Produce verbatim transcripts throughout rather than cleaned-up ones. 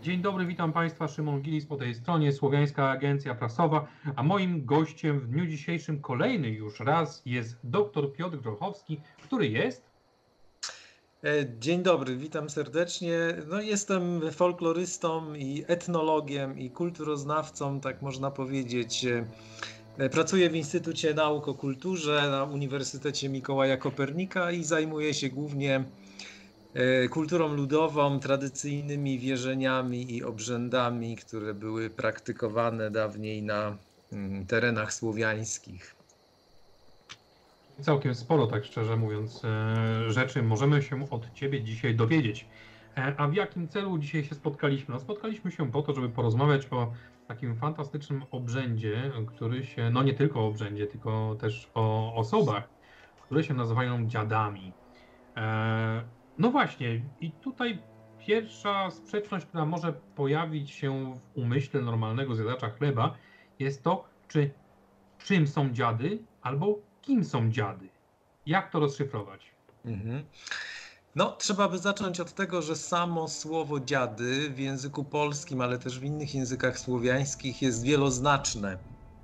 Dzień dobry, witam Państwa, Szymon Gilis po tej stronie, Słowiańska Agencja Prasowa, a moim gościem w dniu dzisiejszym kolejny już raz jest dr Piotr Grochowski, który jest... Dzień dobry, witam serdecznie. No, jestem folklorystą i etnologiem i kulturoznawcą, tak można powiedzieć. Pracuję w Instytucie Nauk o Kulturze na Uniwersytecie Mikołaja Kopernika i zajmuję się głównie kulturą ludową, tradycyjnymi wierzeniami i obrzędami, które były praktykowane dawniej na terenach słowiańskich. Całkiem sporo, tak szczerze mówiąc, rzeczy możemy się od Ciebie dzisiaj dowiedzieć. A w jakim celu dzisiaj się spotkaliśmy? No, spotkaliśmy się po to, żeby porozmawiać o takim fantastycznym obrzędzie, który się, no nie tylko o obrzędzie, tylko też o osobach, które się nazywają dziadami. No właśnie, i tutaj pierwsza sprzeczność, która może pojawić się w umyśle normalnego zjadacza chleba, jest to, czy czym są dziady, albo kim są dziady. Jak to rozszyfrować? Mhm. No, trzeba by zacząć od tego, że samo słowo dziady w języku polskim, ale też w innych językach słowiańskich jest wieloznaczne.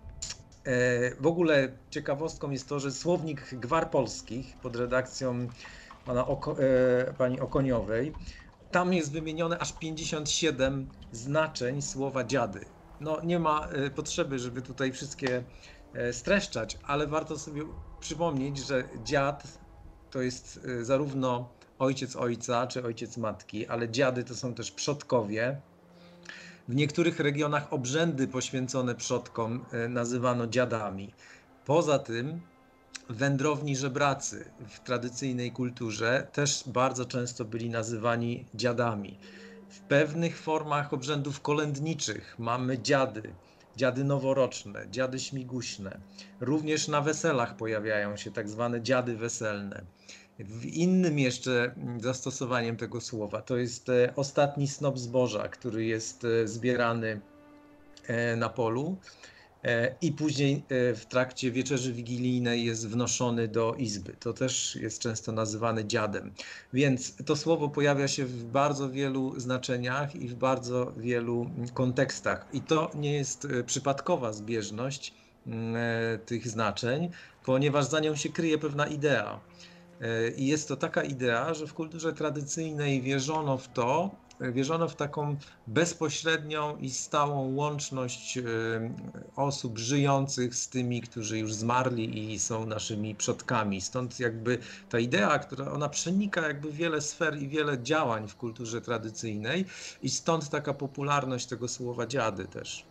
W ogóle ciekawostką jest to, że słownik gwar polskich pod redakcją pana Oko, e, pani Okoniowej, tam jest wymienione aż pięćdziesiąt siedem znaczeń słowa dziady. No, nie ma e, potrzeby, żeby tutaj wszystkie e, streszczać, ale warto sobie przypomnieć, że dziad to jest e, zarówno ojciec ojca czy ojciec matki, ale dziady to są też przodkowie. W niektórych regionach obrzędy poświęcone przodkom e, nazywano dziadami. Poza tym wędrowni żebracy w tradycyjnej kulturze też bardzo często byli nazywani dziadami. W pewnych formach obrzędów kolędniczych mamy dziady, dziady noworoczne, dziady śmiguśne. Również na weselach pojawiają się tak zwane dziady weselne. W innym jeszcze zastosowaniem tego słowa to jest ostatni snop zboża, który jest zbierany na polu i później w trakcie wieczerzy wigilijnej jest wnoszony do izby. To też jest często nazywane dziadem. Więc to słowo pojawia się w bardzo wielu znaczeniach i w bardzo wielu kontekstach. I to nie jest przypadkowa zbieżność tych znaczeń, ponieważ za nią się kryje pewna idea. I jest to taka idea, że w kulturze tradycyjnej wierzono w to, wierzono w taką bezpośrednią i stałą łączność osób żyjących z tymi, którzy już zmarli i są naszymi przodkami. Stąd jakby ta idea, która ona przenika jakby wiele sfer i wiele działań w kulturze tradycyjnej i stąd taka popularność tego słowa dziady też.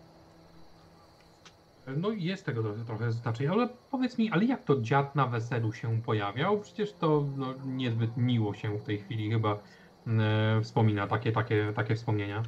No i jest tego trochę znaczenia, ale powiedz mi, ale jak to dziad na weselu się pojawiał? Przecież to no, niezbyt miło się w tej chwili chyba e, wspomina, takie, takie, takie wspomnienia.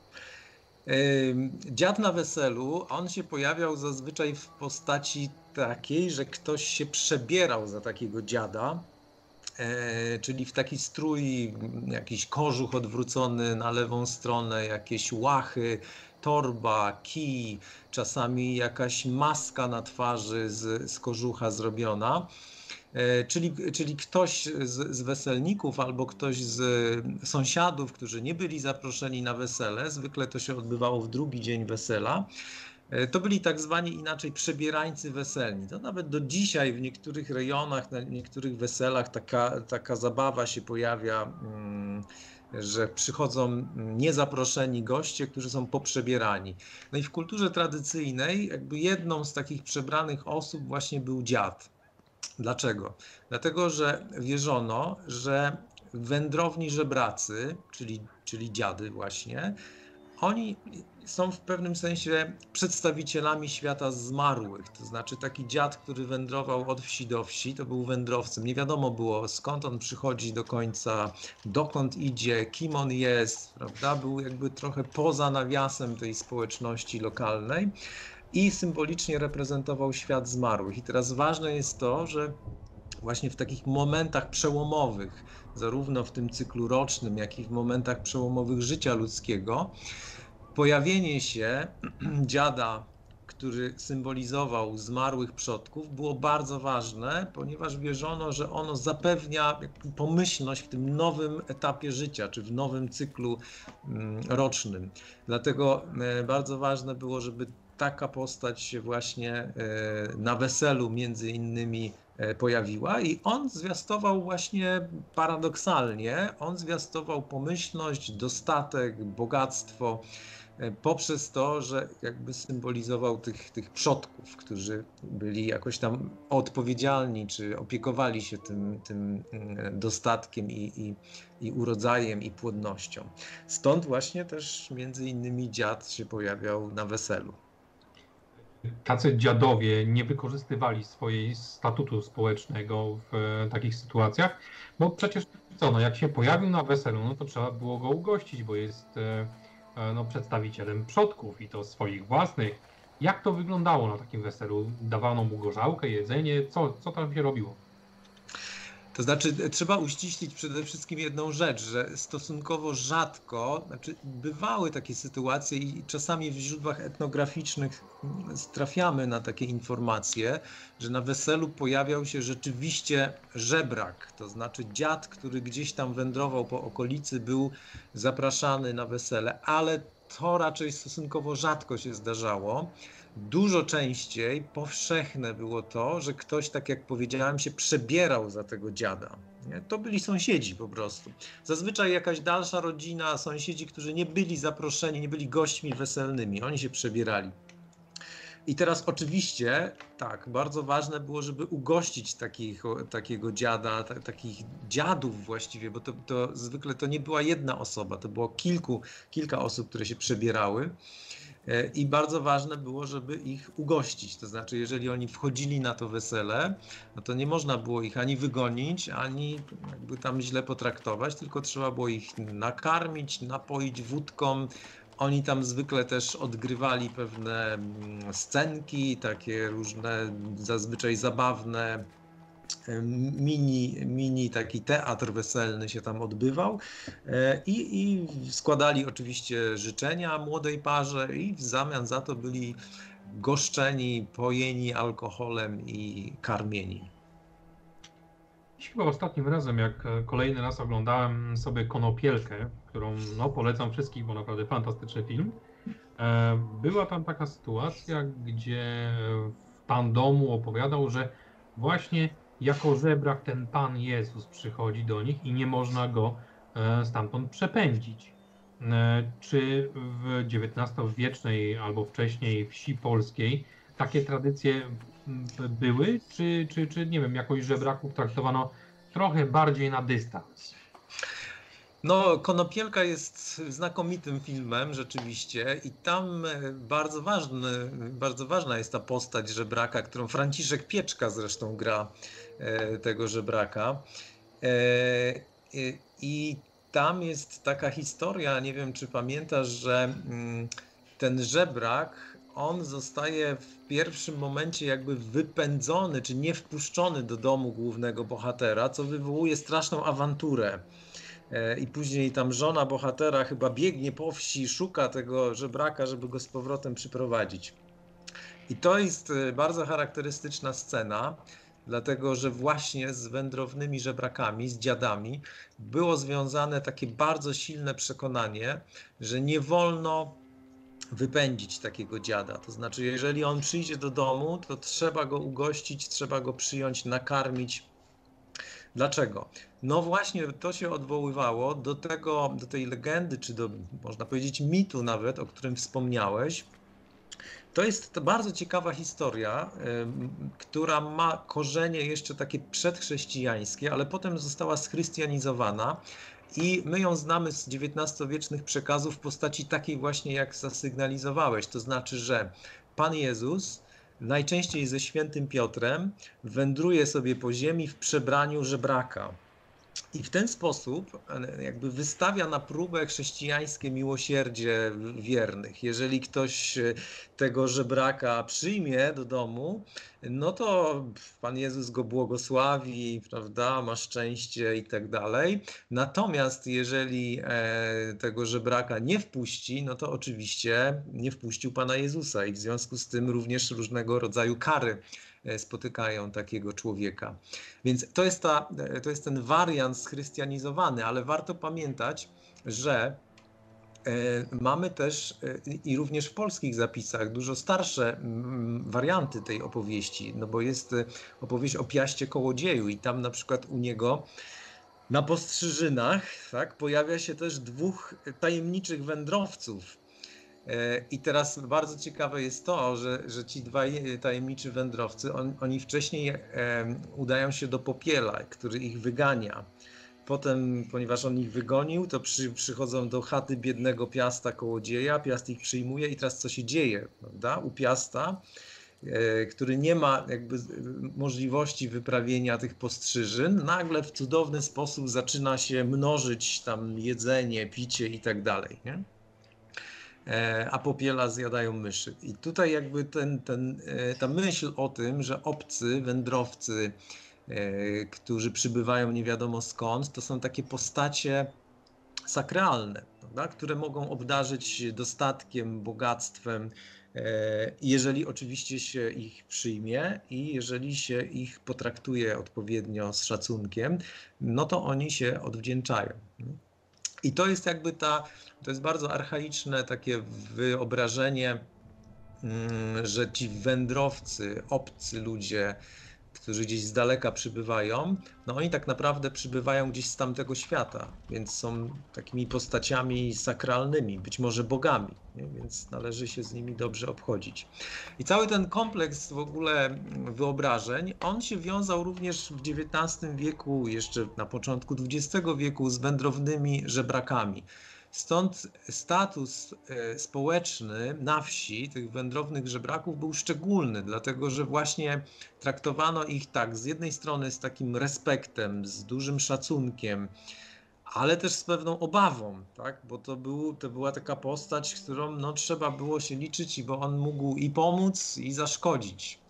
Dziad na weselu, on się pojawiał zazwyczaj w postaci takiej, że ktoś się przebierał za takiego dziada, czyli w taki strój, jakiś kożuch odwrócony na lewą stronę, jakieś łachy, torba, kij, czasami jakaś maska na twarzy z, z kożucha zrobiona. Czyli, czyli ktoś z, z weselników albo ktoś z sąsiadów, którzy nie byli zaproszeni na wesele, zwykle to się odbywało w drugi dzień wesela, to byli tak zwani inaczej przebierańcy weselni. To nawet do dzisiaj w niektórych rejonach, na niektórych weselach taka, taka zabawa się pojawia, że przychodzą niezaproszeni goście, którzy są poprzebierani. No i w kulturze tradycyjnej jakby jedną z takich przebranych osób właśnie był dziad. Dlaczego? Dlatego, że wierzono, że wędrowni żebracy, czyli, czyli dziady właśnie, oni są w pewnym sensie przedstawicielami świata zmarłych. To znaczy taki dziad, który wędrował od wsi do wsi, to był wędrowcem. Nie wiadomo było, skąd on przychodzi do końca, dokąd idzie, kim on jest, prawda? Był jakby trochę poza nawiasem tej społeczności lokalnej i symbolicznie reprezentował świat zmarłych. I teraz ważne jest to, że właśnie w takich momentach przełomowych, zarówno w tym cyklu rocznym, jak i w momentach przełomowych życia ludzkiego, pojawienie się dziada, który symbolizował zmarłych przodków, było bardzo ważne, ponieważ wierzono, że ono zapewnia pomyślność w tym nowym etapie życia, czy w nowym cyklu rocznym. Dlatego bardzo ważne było, żeby taka postać się właśnie na weselu między innymi pojawiła i on zwiastował właśnie paradoksalnie, on zwiastował pomyślność, dostatek, bogactwo poprzez to, że jakby symbolizował tych, tych przodków, którzy byli jakoś tam odpowiedzialni, czy opiekowali się tym, tym dostatkiem i, i, i urodzajem i płodnością. Stąd właśnie też między innymi dziad się pojawiał na weselu. Tacy dziadowie nie wykorzystywali swojej statutu społecznego w takich sytuacjach, bo przecież co, no jak się pojawił na weselu, no to trzeba było go ugościć, bo jest no, przedstawicielem przodków i to swoich własnych. Jak to wyglądało na takim weselu? Dawano mu gorzałkę, jedzenie? Co, co tam się robiło? To znaczy, trzeba uściślić przede wszystkim jedną rzecz, że stosunkowo rzadko, znaczy bywały takie sytuacje i czasami w źródłach etnograficznych trafiamy na takie informacje, że na weselu pojawiał się rzeczywiście żebrak, to znaczy dziad, który gdzieś tam wędrował po okolicy, był zapraszany na wesele, ale to raczej stosunkowo rzadko się zdarzało. Dużo częściej powszechne było to, że ktoś, tak jak powiedziałem, się przebierał za tego dziada. Nie? To byli sąsiedzi po prostu. Zazwyczaj jakaś dalsza rodzina, sąsiedzi, którzy nie byli zaproszeni, nie byli gośćmi weselnymi, oni się przebierali. I teraz oczywiście, tak, bardzo ważne było, żeby ugościć takich, takiego dziada, t- takich dziadów właściwie, bo to, to zwykle to nie była jedna osoba, to było kilku, kilka osób, które się przebierały. I bardzo ważne było, żeby ich ugościć. To znaczy, jeżeli oni wchodzili na to wesele, no to nie można było ich ani wygonić, ani jakby tam źle potraktować, tylko trzeba było ich nakarmić, napoić wódką. Oni tam zwykle też odgrywali pewne scenki, takie różne, zazwyczaj zabawne, mini, mini taki teatr weselny się tam odbywał i, i składali oczywiście życzenia młodej parze i w zamian za to byli goszczeni, pojeni alkoholem i karmieni. Chyba ostatnim razem, jak kolejny raz oglądałem sobie Konopielkę, którą no, polecam wszystkich, bo naprawdę fantastyczny film, była tam taka sytuacja, gdzie pan domu opowiadał, że właśnie jako żebrak ten Pan Jezus przychodzi do nich i nie można go stamtąd przepędzić. Czy w dziewiętnastowiecznej albo wcześniej wsi polskiej takie tradycje były, czy, czy, czy nie wiem, jakoś żebraków traktowano trochę bardziej na dystans? No, Konopielka jest znakomitym filmem rzeczywiście i tam bardzo ważny, bardzo ważna jest ta postać żebraka, którą Franciszek Pieczka zresztą gra, tego żebraka. I tam jest taka historia, nie wiem czy pamiętasz, że ten żebrak, on zostaje w pierwszym momencie jakby wypędzony, czy nie wpuszczony do domu głównego bohatera, co wywołuje straszną awanturę. I później tam żona bohatera chyba biegnie po wsi, szuka tego żebraka, żeby go z powrotem przyprowadzić. I to jest bardzo charakterystyczna scena, dlatego że właśnie z wędrownymi żebrakami, z dziadami było związane takie bardzo silne przekonanie, że nie wolno wypędzić takiego dziada. To znaczy, jeżeli on przyjdzie do domu, to trzeba go ugościć, trzeba go przyjąć, nakarmić. Dlaczego? No właśnie to się odwoływało do tego, do tej legendy, czy do, można powiedzieć, mitu nawet, o którym wspomniałeś. To jest to bardzo ciekawa historia, y, która ma korzenie jeszcze takie przedchrześcijańskie, ale potem została schrystianizowana i my ją znamy z dziewiętnastowiecznych przekazów w postaci takiej właśnie, jak zasygnalizowałeś. To znaczy, że Pan Jezus najczęściej ze świętym Piotrem wędruje sobie po ziemi w przebraniu żebraka. I w ten sposób jakby wystawia na próbę chrześcijańskie miłosierdzie wiernych. Jeżeli ktoś tego żebraka przyjmie do domu, no to Pan Jezus go błogosławi, prawda, ma szczęście i tak dalej. Natomiast jeżeli tego żebraka nie wpuści, no to oczywiście nie wpuścił Pana Jezusa i w związku z tym również różnego rodzaju kary spotykają takiego człowieka. Więc to jest, ta, to jest ten wariant schrystianizowany, ale warto pamiętać, że mamy też i również w polskich zapisach dużo starsze warianty tej opowieści, no bo jest opowieść o Piaście Kołodzieju i tam na przykład u niego na Postrzyżynach, tak, pojawia się też dwóch tajemniczych wędrowców. I teraz bardzo ciekawe jest to, że, że ci dwaj tajemniczy wędrowcy, on, oni wcześniej e, udają się do Popiela, który ich wygania. Potem, ponieważ on ich wygonił, to przy, przychodzą do chaty biednego Piasta Kołodzieja, Piast ich przyjmuje i teraz co się dzieje, prawda? U Piasta, e, który nie ma jakby możliwości wyprawienia tych postrzyżyn, nagle w cudowny sposób zaczyna się mnożyć tam jedzenie, picie i tak dalej, nie? A Popiela zjadają myszy. I tutaj jakby ten, ten, ta myśl o tym, że obcy wędrowcy, którzy przybywają nie wiadomo skąd, to są takie postacie sakralne, prawda? Które mogą obdarzyć dostatkiem, bogactwem, jeżeli oczywiście się ich przyjmie i jeżeli się ich potraktuje odpowiednio z szacunkiem, no to oni się odwdzięczają. I to jest jakby ta, to jest bardzo archaiczne takie wyobrażenie, że ci wędrowcy, obcy ludzie, którzy gdzieś z daleka przybywają, no oni tak naprawdę przybywają gdzieś z tamtego świata, więc są takimi postaciami sakralnymi, być może bogami, nie? Więc należy się z nimi dobrze obchodzić. I cały ten kompleks w ogóle wyobrażeń, on się wiązał również w dziewiętnastym wieku, jeszcze na początku dwudziestego wieku z wędrownymi żebrakami. Stąd status społeczny na wsi tych wędrownych żebraków był szczególny, dlatego że właśnie traktowano ich tak z jednej strony z takim respektem, z dużym szacunkiem, ale też z pewną obawą, tak? Bo to, był, to była taka postać, z którą no, trzeba było się liczyć, bo on mógł i pomóc, i zaszkodzić.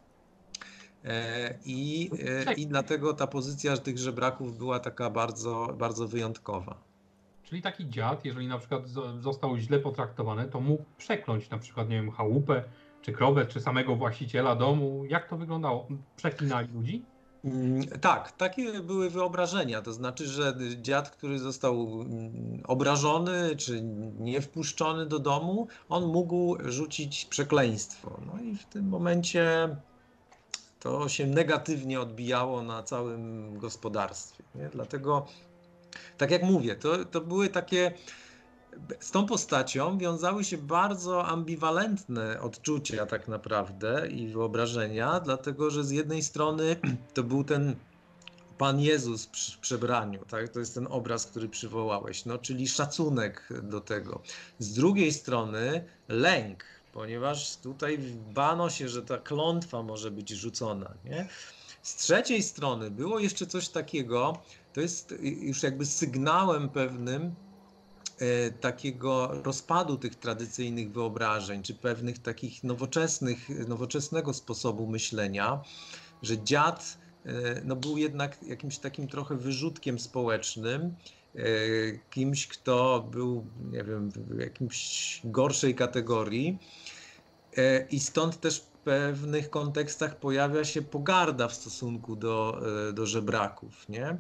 I, i dlatego ta pozycja tych żebraków była taka bardzo, bardzo wyjątkowa. Czyli taki dziad, jeżeli na przykład został źle potraktowany, to mógł przekląć na przykład, nie wiem, chałupę, czy krowę, czy samego właściciela domu. Jak to wyglądało? Przeklinali ludzi? Tak, takie były wyobrażenia. To znaczy, że dziad, który został obrażony, czy nie wpuszczony do domu, on mógł rzucić przekleństwo. No i w tym momencie to się negatywnie odbijało na całym gospodarstwie, nie? Dlatego tak jak mówię, to, to były takie, z tą postacią wiązały się bardzo ambiwalentne odczucia tak naprawdę i wyobrażenia, dlatego że z jednej strony to był ten Pan Jezus w przebraniu, tak? To jest ten obraz, który przywołałeś, no, czyli szacunek do tego. Z drugiej strony lęk, ponieważ tutaj bano się, że ta klątwa może być rzucona, nie? Z trzeciej strony było jeszcze coś takiego, to jest już jakby sygnałem pewnym e, takiego rozpadu tych tradycyjnych wyobrażeń, czy pewnych takich nowoczesnych, nowoczesnego sposobu myślenia, że dziad e, no, był jednak jakimś takim trochę wyrzutkiem społecznym, e, kimś, kto był, nie wiem, w jakimś gorszej kategorii e, i stąd też w pewnych kontekstach pojawia się pogarda w stosunku do, do żebraków, nie?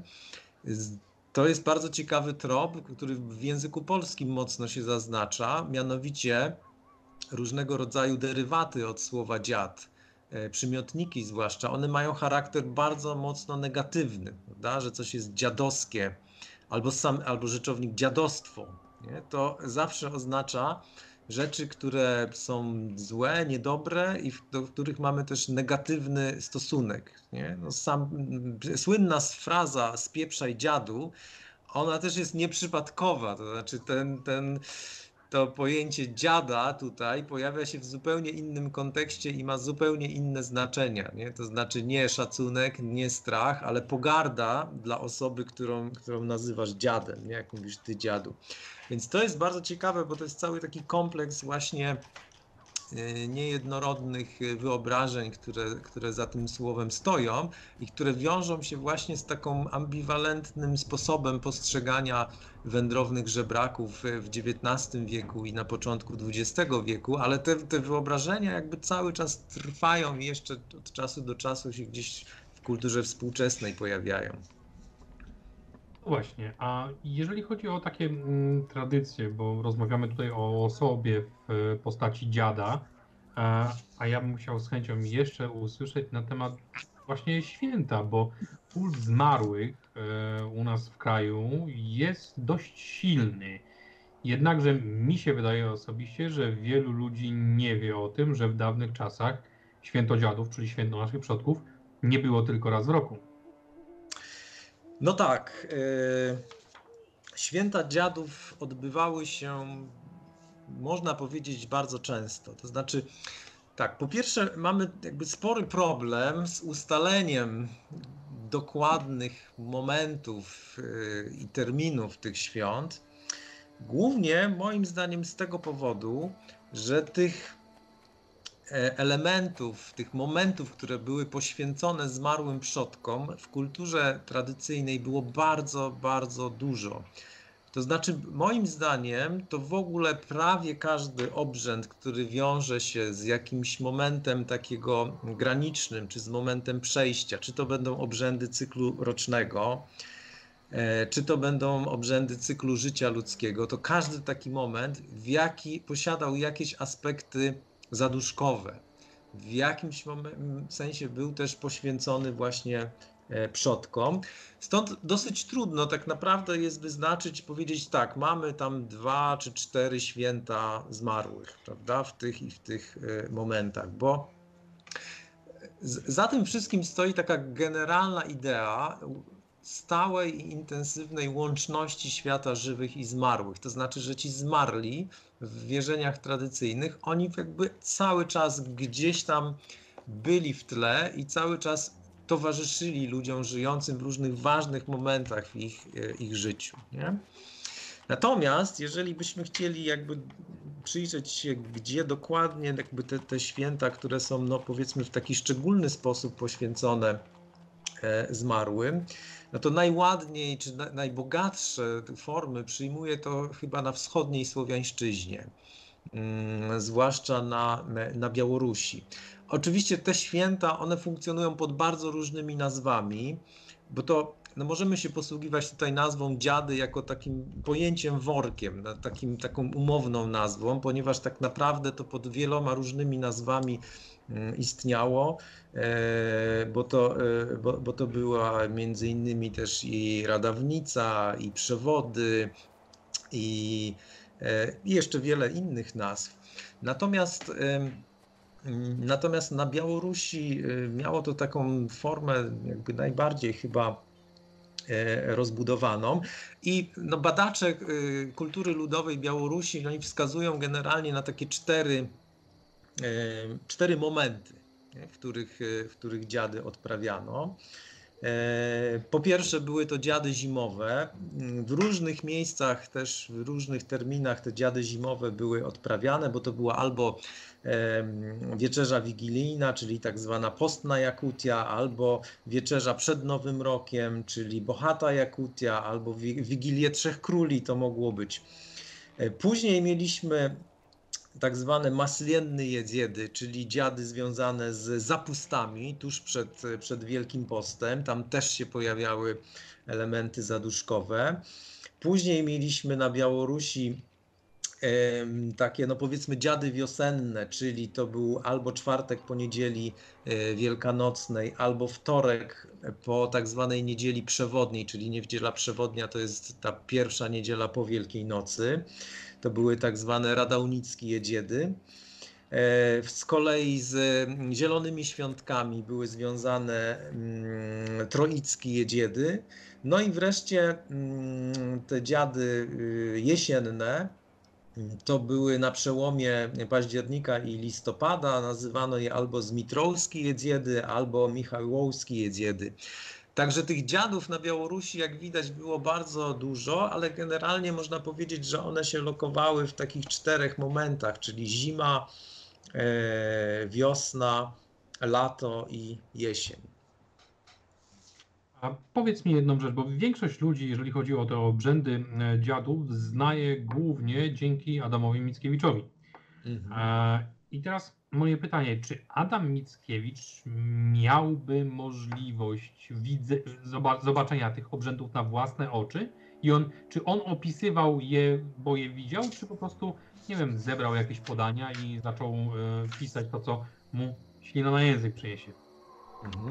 To jest bardzo ciekawy trop, który w języku polskim mocno się zaznacza, mianowicie różnego rodzaju derywaty od słowa dziad, przymiotniki zwłaszcza, one mają charakter bardzo mocno negatywny, prawda? Że coś jest dziadowskie, albo, sam, albo rzeczownik dziadostwo, nie? To zawsze oznacza rzeczy, które są złe, niedobre i do których mamy też negatywny stosunek. Nie? No sam, słynna fraza "spieprzaj dziadu", ona też jest nieprzypadkowa, to znaczy ten, ten, to pojęcie dziada tutaj pojawia się w zupełnie innym kontekście i ma zupełnie inne znaczenia. Nie? To znaczy nie szacunek, nie strach, ale pogarda dla osoby, którą, którą nazywasz dziadem, nie? Jak mówisz ty dziadu. Więc to jest bardzo ciekawe, bo to jest cały taki kompleks właśnie niejednorodnych wyobrażeń, które, które za tym słowem stoją i które wiążą się właśnie z taką ambiwalentnym sposobem postrzegania wędrownych żebraków w dziewiętnastym wieku i na początku dwudziestego wieku, ale te, te wyobrażenia jakby cały czas trwają i jeszcze od czasu do czasu się gdzieś w kulturze współczesnej pojawiają. Właśnie, a jeżeli chodzi o takie mm, tradycje, bo rozmawiamy tutaj o osobie w postaci dziada, a, a ja bym chciał z chęcią jeszcze usłyszeć na temat właśnie święta, bo kult zmarłych e, u nas w kraju jest dość silny. Jednakże mi się wydaje osobiście, że wielu ludzi nie wie o tym, że w dawnych czasach święto dziadów, czyli święto naszych przodków, nie było tylko raz w roku. No tak, yy, święta dziadów odbywały się, można powiedzieć, bardzo często. To znaczy, tak, po pierwsze mamy jakby spory problem z ustaleniem dokładnych momentów yy, i terminów tych świąt. Głównie moim zdaniem z tego powodu, że tych elementów, tych momentów, które były poświęcone zmarłym przodkom w kulturze tradycyjnej było bardzo, bardzo dużo. To znaczy, moim zdaniem, to w ogóle prawie każdy obrzęd, który wiąże się z jakimś momentem takiego granicznym, czy z momentem przejścia, czy to będą obrzędy cyklu rocznego, czy to będą obrzędy cyklu życia ludzkiego, to każdy taki moment w jaki posiadał jakieś aspekty zaduszkowe. W jakimś sensie był też poświęcony właśnie przodkom. Stąd dosyć trudno tak naprawdę jest wyznaczyć, powiedzieć tak, mamy tam dwa czy cztery święta zmarłych, prawda, w tych i w tych momentach, bo za tym wszystkim stoi taka generalna idea stałej i intensywnej łączności świata żywych i zmarłych. To znaczy, że ci zmarli w wierzeniach tradycyjnych, oni jakby cały czas gdzieś tam byli w tle i cały czas towarzyszyli ludziom żyjącym w różnych ważnych momentach w ich, ich życiu. Nie? Natomiast jeżeli byśmy chcieli jakby przyjrzeć się, gdzie dokładnie jakby te, te święta, które są no powiedzmy w taki szczególny sposób poświęcone zmarłym, no to najładniej czy na, najbogatsze formy przyjmuje to chyba na wschodniej słowiańszczyźnie, mm, zwłaszcza na, na Białorusi. Oczywiście te święta, one funkcjonują pod bardzo różnymi nazwami, bo to no możemy się posługiwać tutaj nazwą dziady jako takim pojęciem workiem, takim, taką umowną nazwą, ponieważ tak naprawdę to pod wieloma różnymi nazwami istniało, bo to, bo, bo to była między innymi też i radawnica, i przewody, i, i jeszcze wiele innych nazw. Natomiast Natomiast na Białorusi miało to taką formę jakby najbardziej chyba rozbudowaną i no badacze kultury ludowej Białorusi oni wskazują generalnie na takie cztery, cztery momenty, w których, w których dziady odprawiano. Po pierwsze były to dziady zimowe. W różnych miejscach, też w różnych terminach te dziady zimowe były odprawiane, bo to była albo wieczerza wigilijna, czyli tak zwana postna Jakutia, albo wieczerza przed Nowym Rokiem, czyli bohata Jakutia, albo Wigilię Trzech Króli to mogło być. Później mieliśmy tak zwane maslienny jedziedy, czyli dziady związane z zapustami tuż przed, przed Wielkim Postem. Tam też się pojawiały elementy zaduszkowe. Później mieliśmy na Białorusi takie, no powiedzmy, dziady wiosenne, czyli to był albo czwartek po niedzieli wielkanocnej, albo wtorek po tak zwanej niedzieli przewodniej, czyli niedziela przewodnia to jest ta pierwsza niedziela po Wielkiej Nocy. To były tak zwane radaunickie jedziedy. Z kolei z zielonymi świątkami były związane troickie jedziedy. No i wreszcie te dziady jesienne, To były na przełomie października i listopada, nazywano je albo Zmitrowski Jedziedy, albo Michałowski Jedziedy. Także tych dziadów na Białorusi, jak widać, było bardzo dużo, ale generalnie można powiedzieć, że one się lokowały w takich czterech momentach, czyli zima, wiosna, lato i jesień. A powiedz mi jedną rzecz, bo większość ludzi, jeżeli chodzi o te obrzędy dziadów, znaje głównie dzięki Adamowi Mickiewiczowi. Mhm. I teraz moje pytanie, czy Adam Mickiewicz miałby możliwość widze, zobaczenia tych obrzędów na własne oczy i on, czy on opisywał je, bo je widział, czy po prostu, nie wiem, zebrał jakieś podania i zaczął pisać to, co mu ślina na język przyniesie? Mhm.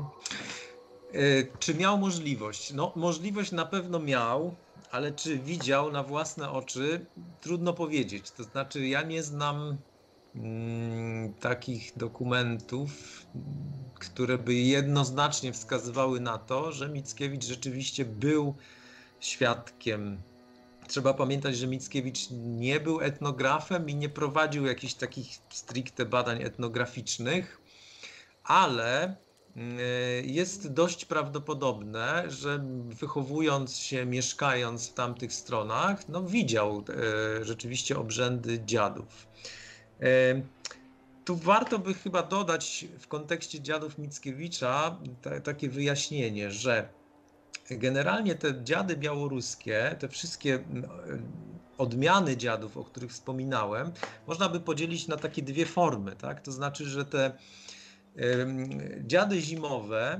Czy miał możliwość? No, możliwość na pewno miał, ale czy widział na własne oczy? Trudno powiedzieć. To znaczy, ja nie znam mm, takich dokumentów, które by jednoznacznie wskazywały na to, że Mickiewicz rzeczywiście był świadkiem. Trzeba pamiętać, że Mickiewicz nie był etnografem i nie prowadził jakichś takich stricte badań etnograficznych, ale jest dość prawdopodobne, że wychowując się, mieszkając w tamtych stronach, no widział e, rzeczywiście obrzędy dziadów. E, tu warto by chyba dodać w kontekście dziadów Mickiewicza te, takie wyjaśnienie, że generalnie te dziady białoruskie, te wszystkie odmiany dziadów, o których wspominałem, można by podzielić na takie dwie formy, tak? To znaczy, że te dziady zimowe,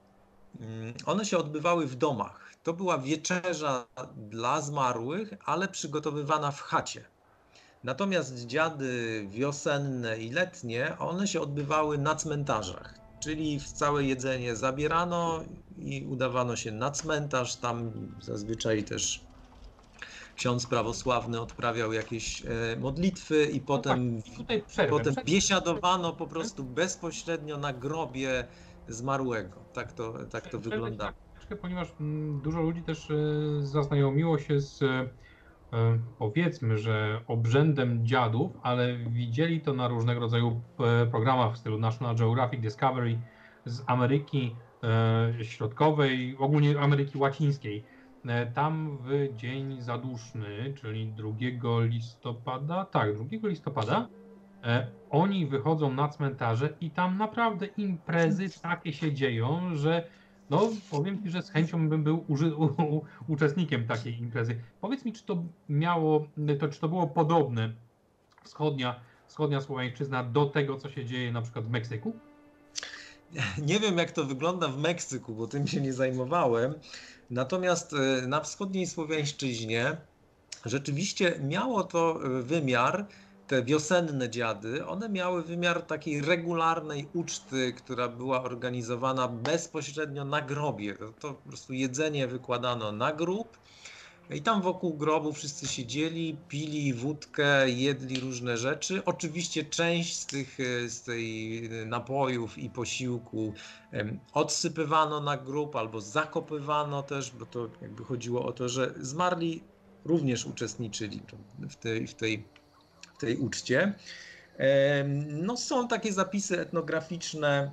one się odbywały w domach. To była wieczerza dla zmarłych, ale przygotowywana w chacie. Natomiast dziady wiosenne i letnie, one się odbywały na cmentarzach. Czyli w całe jedzenie zabierano i udawano się na cmentarz. Tam zazwyczaj też ksiądz prawosławny odprawiał jakieś modlitwy i potem, no tak, przerwę, potem biesiadowano po prostu bezpośrednio na grobie zmarłego. Tak to, tak to wygląda. Ponieważ dużo ludzi też zaznajomiło się z, powiedzmy, że obrzędem dziadów, ale widzieli to na różnego rodzaju programach w stylu National Geographic, Discovery z Ameryki Środkowej, ogólnie Ameryki Łacińskiej. Tam w dzień zaduszny, czyli drugiego listopada, tak, drugiego listopada, e, oni wychodzą na cmentarze i tam naprawdę imprezy takie się dzieją, że no powiem Ci, że z chęcią bym był uży, u, u, uczestnikiem takiej imprezy. Powiedz mi, czy to miało, to, czy to było podobne, wschodnia, wschodnia Słowiańszczyzna, do tego, co się dzieje na przykład w Meksyku? Nie wiem, jak to wygląda w Meksyku, bo tym się nie zajmowałem. Natomiast na wschodniej Słowiańszczyźnie rzeczywiście miało to wymiar, te wiosenne dziady, one miały wymiar takiej regularnej uczty, która była organizowana bezpośrednio na grobie. To, to po prostu jedzenie wykładano na grób i tam wokół grobu wszyscy siedzieli, pili wódkę, jedli różne rzeczy. Oczywiście część z tych z tej napojów i posiłku odsypywano na grób albo zakopywano też, bo to jakby chodziło o to, że zmarli również uczestniczyli w tej, w tej, w tej uczcie. No, są takie zapisy etnograficzne,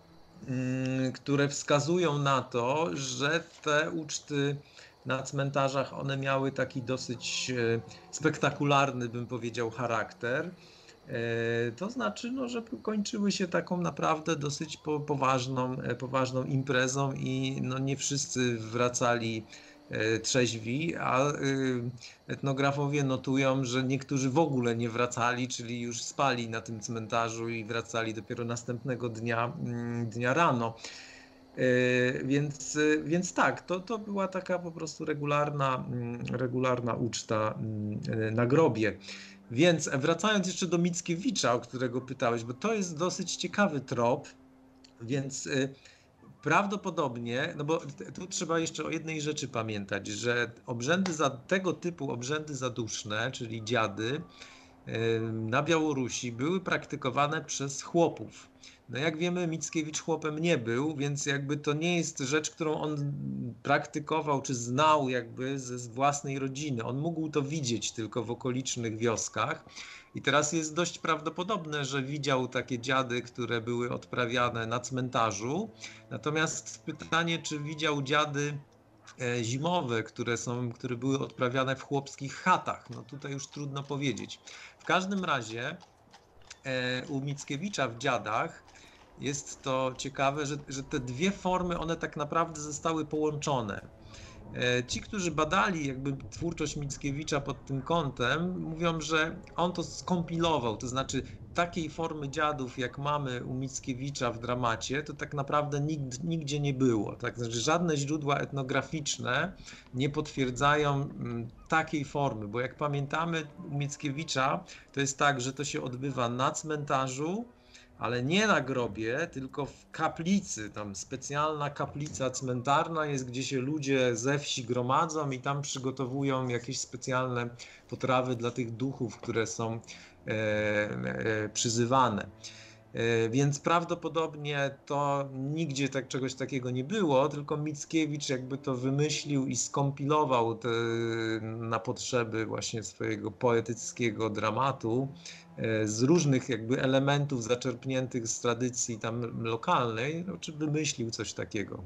które wskazują na to, że te uczty na cmentarzach, one miały taki dosyć spektakularny, bym powiedział, charakter. To znaczy, no, że kończyły się taką naprawdę dosyć poważną, poważną imprezą i no, nie wszyscy wracali trzeźwi, a etnografowie notują, że niektórzy w ogóle nie wracali, czyli już spali na tym cmentarzu i wracali dopiero następnego dnia, dnia rano. Więc, więc tak, to, to była taka po prostu regularna, regularna uczta na grobie. Więc wracając jeszcze do Mickiewicza, o którego pytałeś, bo to jest dosyć ciekawy trop, więc prawdopodobnie, no bo tu trzeba jeszcze o jednej rzeczy pamiętać, że obrzędy za, tego typu obrzędy zaduszne, czyli dziady, na Białorusi były praktykowane przez chłopów. No jak wiemy, Mickiewicz chłopem nie był, więc jakby to nie jest rzecz, którą on praktykował czy znał jakby ze własnej rodziny. On mógł to widzieć tylko w okolicznych wioskach. I teraz jest dość prawdopodobne, że widział takie dziady, które były odprawiane na cmentarzu. Natomiast pytanie, czy widział dziady zimowe, które są, które były odprawiane w chłopskich chatach, no tutaj już trudno powiedzieć. W każdym razie u Mickiewicza w dziadach jest to ciekawe, że, że te dwie formy, one tak naprawdę zostały połączone. Ci, którzy badali jakby twórczość Mickiewicza pod tym kątem, mówią, że on to skompilował, to znaczy takiej formy dziadów, jak mamy u Mickiewicza w dramacie, to tak naprawdę nigdy, nigdzie nie było. Tak? Znaczy, żadne źródła etnograficzne nie potwierdzają takiej formy, bo jak pamiętamy u Mickiewicza, to jest tak, że to się odbywa na cmentarzu, ale nie na grobie, tylko w kaplicy. Tam specjalna kaplica cmentarna jest, gdzie się ludzie ze wsi gromadzą i tam przygotowują jakieś specjalne potrawy dla tych duchów, które są e, e, przyzywane. E, więc prawdopodobnie to nigdzie tak, czegoś takiego nie było, tylko Mickiewicz jakby to wymyślił i skompilował te, na potrzeby właśnie swojego poetyckiego dramatu z różnych jakby elementów zaczerpniętych z tradycji tam lokalnej, no, czy wymyślił coś takiego.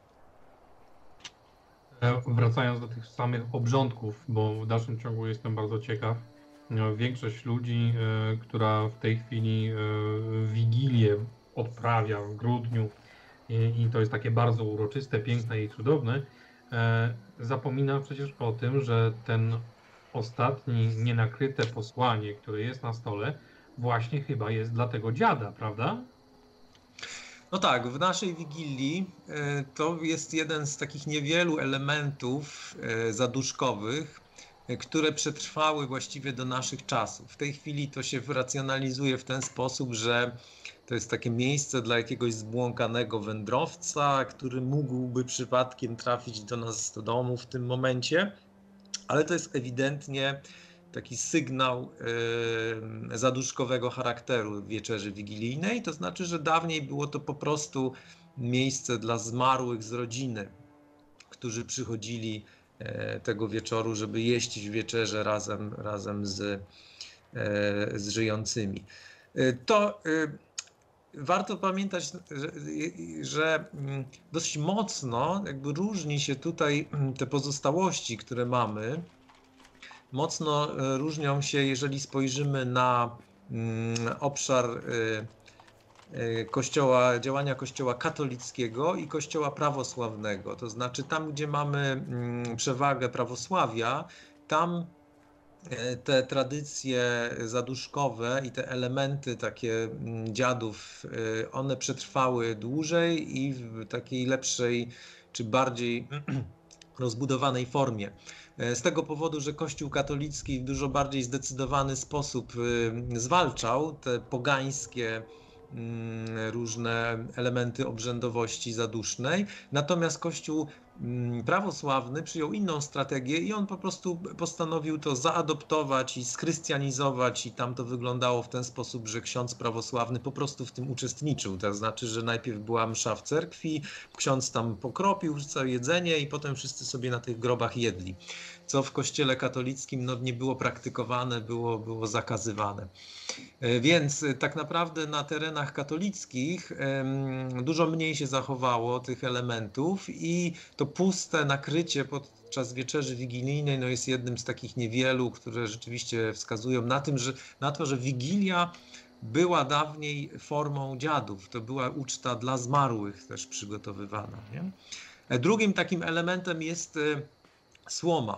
Wracając do tych samych obrządków, bo w dalszym ciągu jestem bardzo ciekaw. Większość ludzi, która w tej chwili Wigilię odprawia w grudniu i to jest takie bardzo uroczyste, piękne i cudowne, zapomina przecież o tym, że ten ostatni nienakryte posłanie, które jest na stole, właśnie chyba jest dla tego dziada, prawda? No tak, w naszej Wigilii to jest jeden z takich niewielu elementów zaduszkowych, które przetrwały właściwie do naszych czasów. W tej chwili to się racjonalizuje w ten sposób, że to jest takie miejsce dla jakiegoś zbłąkanego wędrowca, który mógłby przypadkiem trafić do nas do domu w tym momencie. Ale to jest ewidentnie taki sygnał yy, zaduszkowego charakteru wieczerzy wigilijnej, to znaczy, że dawniej było to po prostu miejsce dla zmarłych z rodziny, którzy przychodzili yy, tego wieczoru, żeby jeść wieczerzę razem, razem z, yy, z żyjącymi. Yy, to yy, warto pamiętać, że, że dość mocno jakby różni się tutaj te pozostałości, które mamy. Mocno różnią się, jeżeli spojrzymy na obszar kościoła, działania kościoła katolickiego i kościoła prawosławnego. To znaczy tam, gdzie mamy przewagę prawosławia, tam te tradycje zaduszkowe i te elementy takie dziadów, one przetrwały dłużej i w takiej lepszej czy bardziej rozbudowanej formie. Z tego powodu, że Kościół katolicki w dużo bardziej zdecydowany sposób zwalczał te pogańskie różne elementy obrzędowości zadusznej, natomiast Kościół prawosławny przyjął inną strategię i on po prostu postanowił to zaadoptować i schrystianizować i tam to wyglądało w ten sposób, że ksiądz prawosławny po prostu w tym uczestniczył. To znaczy, że najpierw była msza w cerkwi, ksiądz tam pokropił całe jedzenie i potem wszyscy sobie na tych grobach jedli, co w kościele katolickim no, nie było praktykowane, było, było zakazywane. Więc tak naprawdę na terenach katolickich dużo mniej się zachowało tych elementów i to puste nakrycie podczas wieczerzy wigilijnej no jest jednym z takich niewielu, które rzeczywiście wskazują na, tym, że, na to, że Wigilia była dawniej formą dziadów. To była uczta dla zmarłych też przygotowywana. Nie? Drugim takim elementem jest słoma.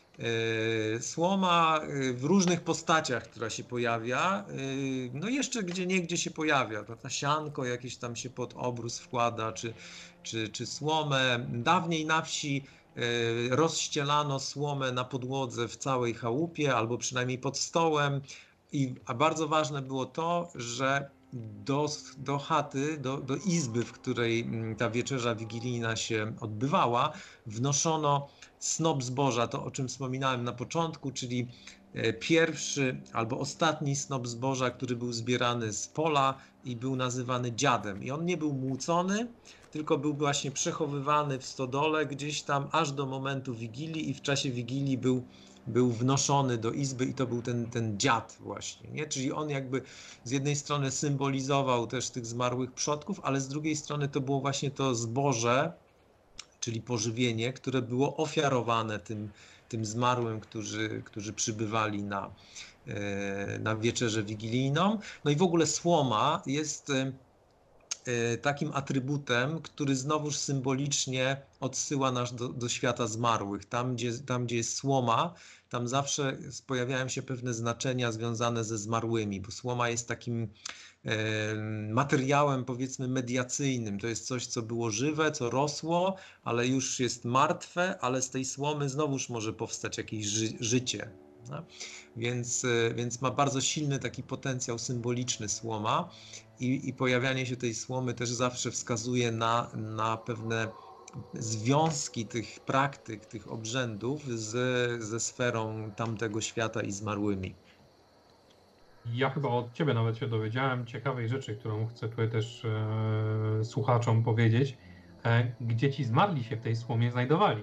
Słoma w różnych postaciach, która się pojawia, no jeszcze gdzie niegdzie się pojawia, prawda? Sianko jakieś tam się pod obrus wkłada, czy, czy, czy słomę. Dawniej na wsi rozścielano słomę na podłodze w całej chałupie, albo przynajmniej pod stołem. I, a bardzo ważne było to, że do, do chaty, do, do izby, w której ta wieczerza wigilijna się odbywała, wnoszono snop zboża, to o czym wspominałem na początku, czyli pierwszy albo ostatni snop zboża, który był zbierany z pola i był nazywany dziadem. I on nie był młócony, tylko był właśnie przechowywany w stodole gdzieś tam aż do momentu Wigilii i w czasie Wigilii był, był wnoszony do izby i to był ten, ten dziad właśnie, nie? Czyli on jakby z jednej strony symbolizował też tych zmarłych przodków, ale z drugiej strony to było właśnie to zboże, czyli pożywienie, które było ofiarowane tym, tym zmarłym, którzy, którzy przybywali na, na wieczerzę wigilijną. No i w ogóle słoma jest takim atrybutem, który znowuż symbolicznie odsyła nas do, do świata zmarłych. Tam gdzie, tam, gdzie jest słoma, tam zawsze pojawiają się pewne znaczenia związane ze zmarłymi, bo słoma jest takim materiałem, powiedzmy, mediacyjnym. To jest coś, co było żywe, co rosło, ale już jest martwe, ale z tej słomy znowuż może powstać jakieś ży życie. No? Więc, więc ma bardzo silny taki potencjał symboliczny słoma i, i pojawianie się tej słomy też zawsze wskazuje na, na pewne związki tych praktyk, tych obrzędów z, ze sferą tamtego świata i zmarłymi. Ja chyba od ciebie nawet się dowiedziałem ciekawej rzeczy, którą chcę tutaj też e, słuchaczom powiedzieć. E, gdzie ci zmarli się w tej słomie znajdowali?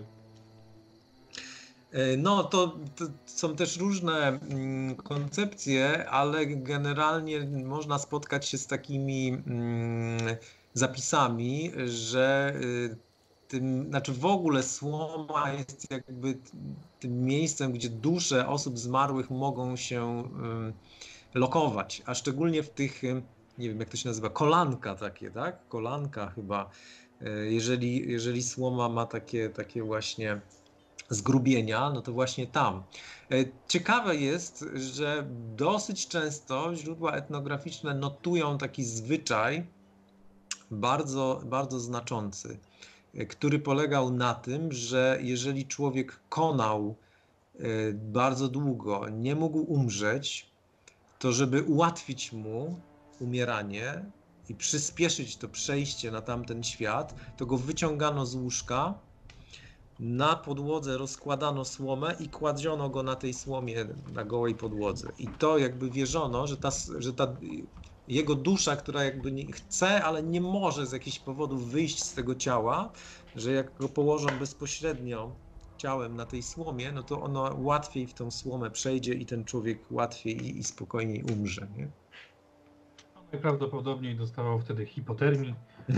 No to, to są też różne mm, koncepcje, ale generalnie można spotkać się z takimi mm, zapisami, że y, tym, znaczy w ogóle słoma jest jakby tym miejscem, gdzie dusze osób zmarłych mogą się y, lokować, a szczególnie w tych, nie wiem jak to się nazywa, kolanka takie, tak? Kolanka chyba, y, jeżeli, jeżeli słoma ma takie, takie właśnie zgrubienia, no to właśnie tam. Ciekawe jest, że dosyć często źródła etnograficzne notują taki zwyczaj bardzo, bardzo znaczący, który polegał na tym, że jeżeli człowiek konał bardzo długo, nie mógł umrzeć, to żeby ułatwić mu umieranie i przyspieszyć to przejście na tamten świat, to go wyciągano z łóżka, na podłodze rozkładano słomę i kładziono go na tej słomie, na gołej podłodze. I to jakby wierzono, że ta, że ta jego dusza, która jakby nie chce, ale nie może z jakichś powodów wyjść z tego ciała, że jak go położą bezpośrednio ciałem na tej słomie, no to ono łatwiej w tą słomę przejdzie i ten człowiek łatwiej i, i spokojniej umrze. Nie? Najprawdopodobniej dostawał wtedy hipotermii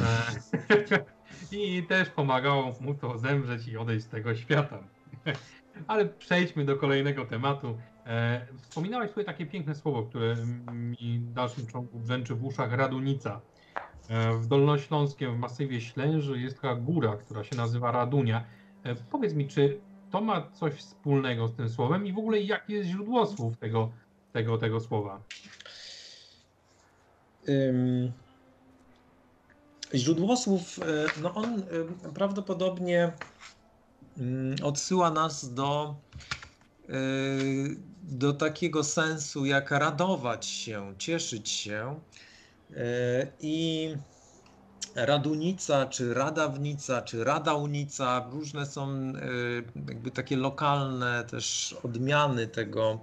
i też pomagało mu to zemrzeć i odejść z tego świata. Ale przejdźmy do kolejnego tematu. Wspominałeś sobie takie piękne słowo, które mi w dalszym ciągu brzęczy w uszach, radunica. W Dolnośląskiem, w masywie Ślęży jest taka góra, która się nazywa Radunia. Powiedz mi, czy to ma coś wspólnego z tym słowem i w ogóle jakie jest źródło słów tego, tego, tego słowa? Um, źródło słów, no on um, prawdopodobnie um, odsyła nas do, um, do takiego sensu jak radować się, cieszyć się um, i radunica, czy radawnica, czy radaunica, różne są um, jakby takie lokalne też odmiany tego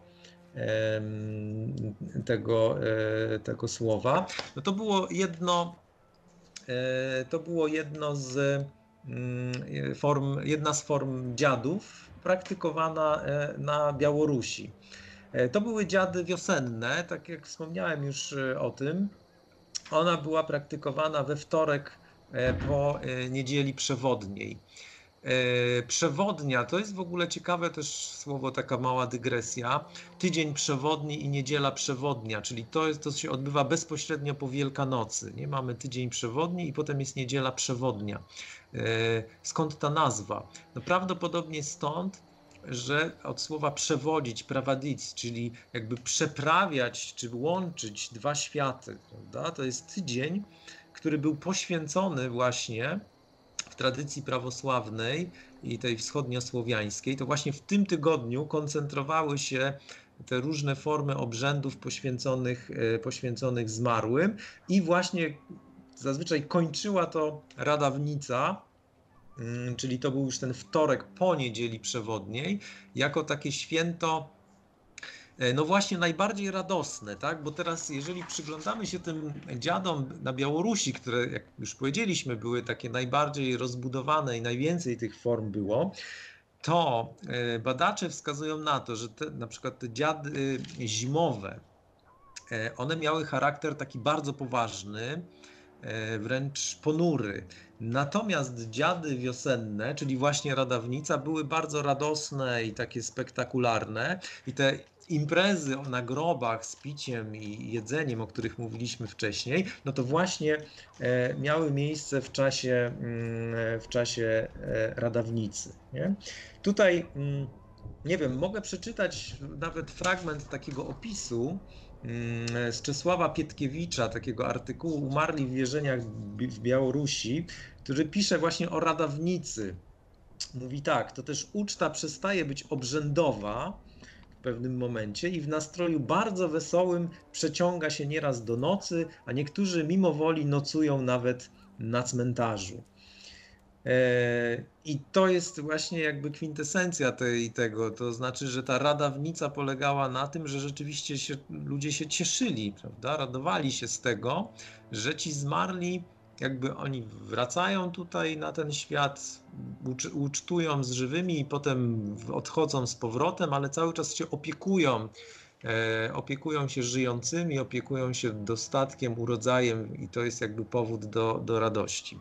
Tego, tego słowa. No to było jedno, to było jedno z form, jedna z form dziadów praktykowana na Białorusi. To były dziady wiosenne, tak jak wspomniałem już o tym. Ona była praktykowana we wtorek po niedzieli przewodniej. Przewodnia, to jest w ogóle ciekawe też słowo, taka mała dygresja. Tydzień przewodni i niedziela przewodnia, czyli to, jest, to się odbywa bezpośrednio po Wielkanocy. Nie? Mamy tydzień przewodni i potem jest niedziela przewodnia. Skąd ta nazwa? No prawdopodobnie stąd, że od słowa przewodzić, prawadic, czyli jakby przeprawiać czy łączyć dwa światy. Prawda? To jest tydzień, który był poświęcony właśnie w tradycji prawosławnej i tej wschodniosłowiańskiej, to właśnie w tym tygodniu koncentrowały się te różne formy obrzędów poświęconych, poświęconych zmarłym i właśnie zazwyczaj kończyła to radawnica, czyli to był już ten wtorek po niedzieli przewodniej, jako takie święto No właśnie najbardziej radosne, tak? Bo teraz jeżeli przyglądamy się tym dziadom na Białorusi, które jak już powiedzieliśmy były takie najbardziej rozbudowane i najwięcej tych form było, to badacze wskazują na to, że te, na przykład te dziady zimowe, one miały charakter taki bardzo poważny, wręcz ponury. Natomiast dziady wiosenne, czyli właśnie radawnica, były bardzo radosne i takie spektakularne. I te imprezy na grobach z piciem i jedzeniem, o których mówiliśmy wcześniej, no to właśnie miały miejsce w czasie, w czasie radawnicy. Nie? Tutaj, nie wiem, mogę przeczytać nawet fragment takiego opisu z Czesława Pietkiewicza, takiego artykułu Umarli w wierzeniach w Białorusi, który pisze właśnie o radawnicy. Mówi tak, to też uczta przestaje być obrzędowa w pewnym momencie i w nastroju bardzo wesołym przeciąga się nieraz do nocy, a niektórzy mimo woli nocują nawet na cmentarzu. I to jest właśnie jakby kwintesencja tej, tego, to znaczy, że ta radawnica polegała na tym, że rzeczywiście się, ludzie się cieszyli, prawda? Radowali się z tego, że ci zmarli, jakby oni wracają tutaj na ten świat, ucz, ucztują z żywymi i potem odchodzą z powrotem, ale cały czas się opiekują, e, opiekują się żyjącymi, opiekują się dostatkiem, urodzajem i to jest jakby powód do, do radości.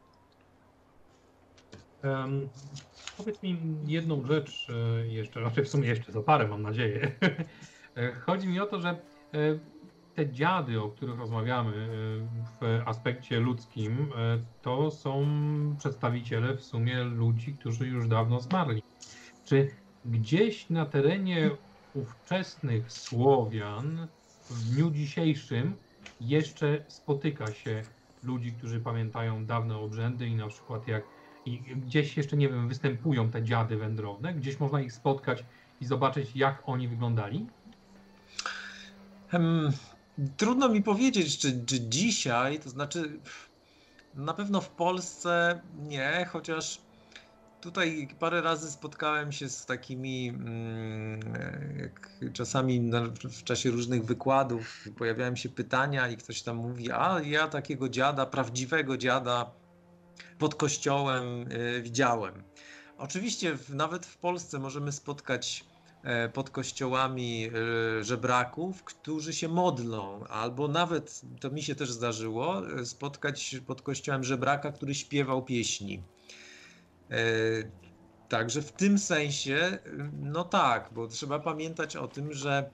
Um, powiedz mi jedną rzecz jeszcze, znaczy w sumie jeszcze za parę, mam nadzieję. Chodzi mi o to, że te dziady, o których rozmawiamy w aspekcie ludzkim, to są przedstawiciele w sumie ludzi, którzy już dawno zmarli. Czy gdzieś na terenie ówczesnych Słowian w dniu dzisiejszym jeszcze spotyka się ludzi, którzy pamiętają dawne obrzędy i na przykład jak i gdzieś jeszcze, nie wiem, występują te dziady wędrowne, gdzieś można ich spotkać i zobaczyć, jak oni wyglądali? Hmm, trudno mi powiedzieć, czy, czy dzisiaj, to znaczy na pewno w Polsce nie, chociaż tutaj parę razy spotkałem się z takimi, jak czasami w czasie różnych wykładów pojawiają się pytania i ktoś tam mówi, a ja takiego dziada, prawdziwego dziada pod kościołem widziałem. Oczywiście nawet w Polsce możemy spotkać pod kościołami żebraków, którzy się modlą, albo nawet, to mi się też zdarzyło, spotkać pod kościołem żebraka, który śpiewał pieśni. Także w tym sensie, no tak, bo trzeba pamiętać o tym, że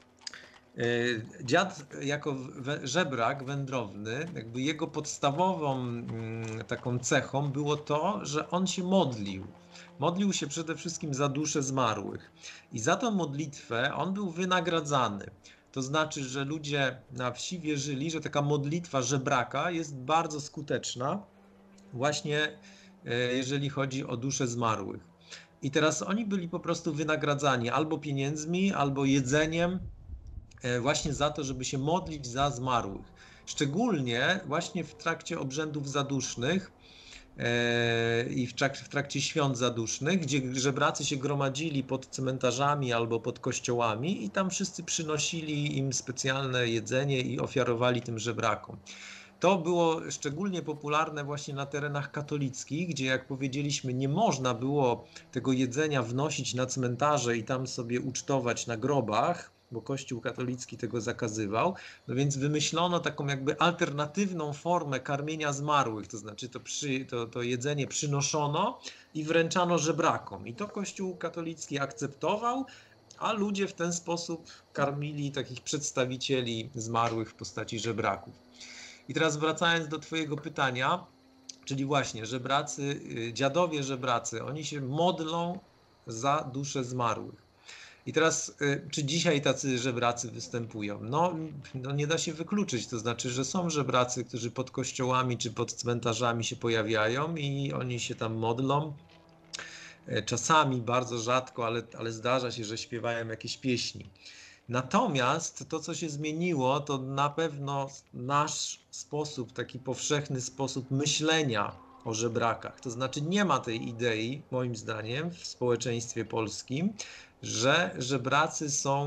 dziad jako żebrak wędrowny, jakby jego podstawową taką cechą było to, że on się modlił. Modlił się przede wszystkim za dusze zmarłych i za tą modlitwę on był wynagradzany. To znaczy, że ludzie na wsi wierzyli, że taka modlitwa żebraka jest bardzo skuteczna właśnie jeżeli chodzi o dusze zmarłych. I teraz oni byli po prostu wynagradzani albo pieniędzmi, albo jedzeniem właśnie za to, żeby się modlić za zmarłych. Szczególnie właśnie w trakcie obrzędów zadusznych i w trakcie, w trakcie świąt zadusznych, gdzie żebracy się gromadzili pod cmentarzami albo pod kościołami i tam wszyscy przynosili im specjalne jedzenie i ofiarowali tym żebrakom. To było szczególnie popularne właśnie na terenach katolickich, gdzie jak powiedzieliśmy nie można było tego jedzenia wnosić na cmentarze i tam sobie ucztować na grobach, bo Kościół katolicki tego zakazywał, no więc wymyślono taką jakby alternatywną formę karmienia zmarłych, to znaczy to, przy, to, to jedzenie przynoszono i wręczano żebrakom i to Kościół katolicki akceptował, a ludzie w ten sposób karmili takich przedstawicieli zmarłych w postaci żebraków. I teraz wracając do twojego pytania, czyli właśnie żebracy, dziadowie żebracy, oni się modlą za dusze zmarłych. I teraz, czy dzisiaj tacy żebracy występują? No, no nie da się wykluczyć, to znaczy, że są żebracy, którzy pod kościołami czy pod cmentarzami się pojawiają i oni się tam modlą. Czasami, bardzo rzadko, ale, ale zdarza się, że śpiewają jakieś pieśni. Natomiast to, co się zmieniło, to na pewno nasz sposób, taki powszechny sposób myślenia o żebrakach. To znaczy nie ma tej idei, moim zdaniem, w społeczeństwie polskim, że żebracy są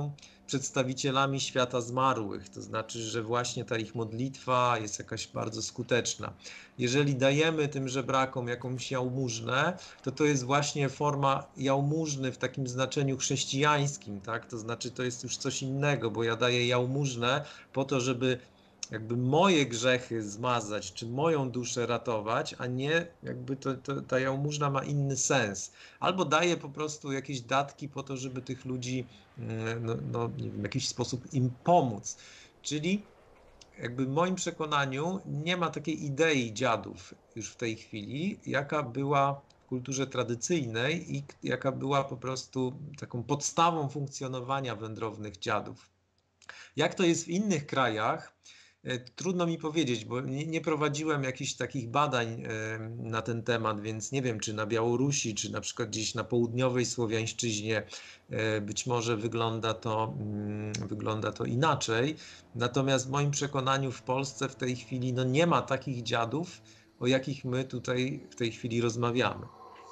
przedstawicielami świata zmarłych, to znaczy, że właśnie ta ich modlitwa jest jakaś bardzo skuteczna. Jeżeli dajemy tym żebrakom jakąś jałmużnę, to to jest właśnie forma jałmużny w takim znaczeniu chrześcijańskim, tak? To znaczy to jest już coś innego, bo ja daję jałmużnę po to, żeby jakby moje grzechy zmazać, czy moją duszę ratować, a nie jakby to, to, ta jałmużna ma inny sens. Albo daję po prostu jakieś datki po to, żeby tych ludzi no, no, nie wiem, w jakiś sposób im pomóc. Czyli jakby w moim przekonaniu nie ma takiej idei dziadów już w tej chwili, jaka była w kulturze tradycyjnej i jaka była po prostu taką podstawą funkcjonowania wędrownych dziadów. Jak to jest w innych krajach, trudno mi powiedzieć, bo nie, nie prowadziłem jakichś takich badań na ten temat, więc nie wiem, czy na Białorusi, czy na przykład gdzieś na południowej Słowiańszczyźnie być może wygląda to, wygląda to inaczej. Natomiast w moim przekonaniu w Polsce w tej chwili no nie ma takich dziadów, o jakich my tutaj w tej chwili rozmawiamy.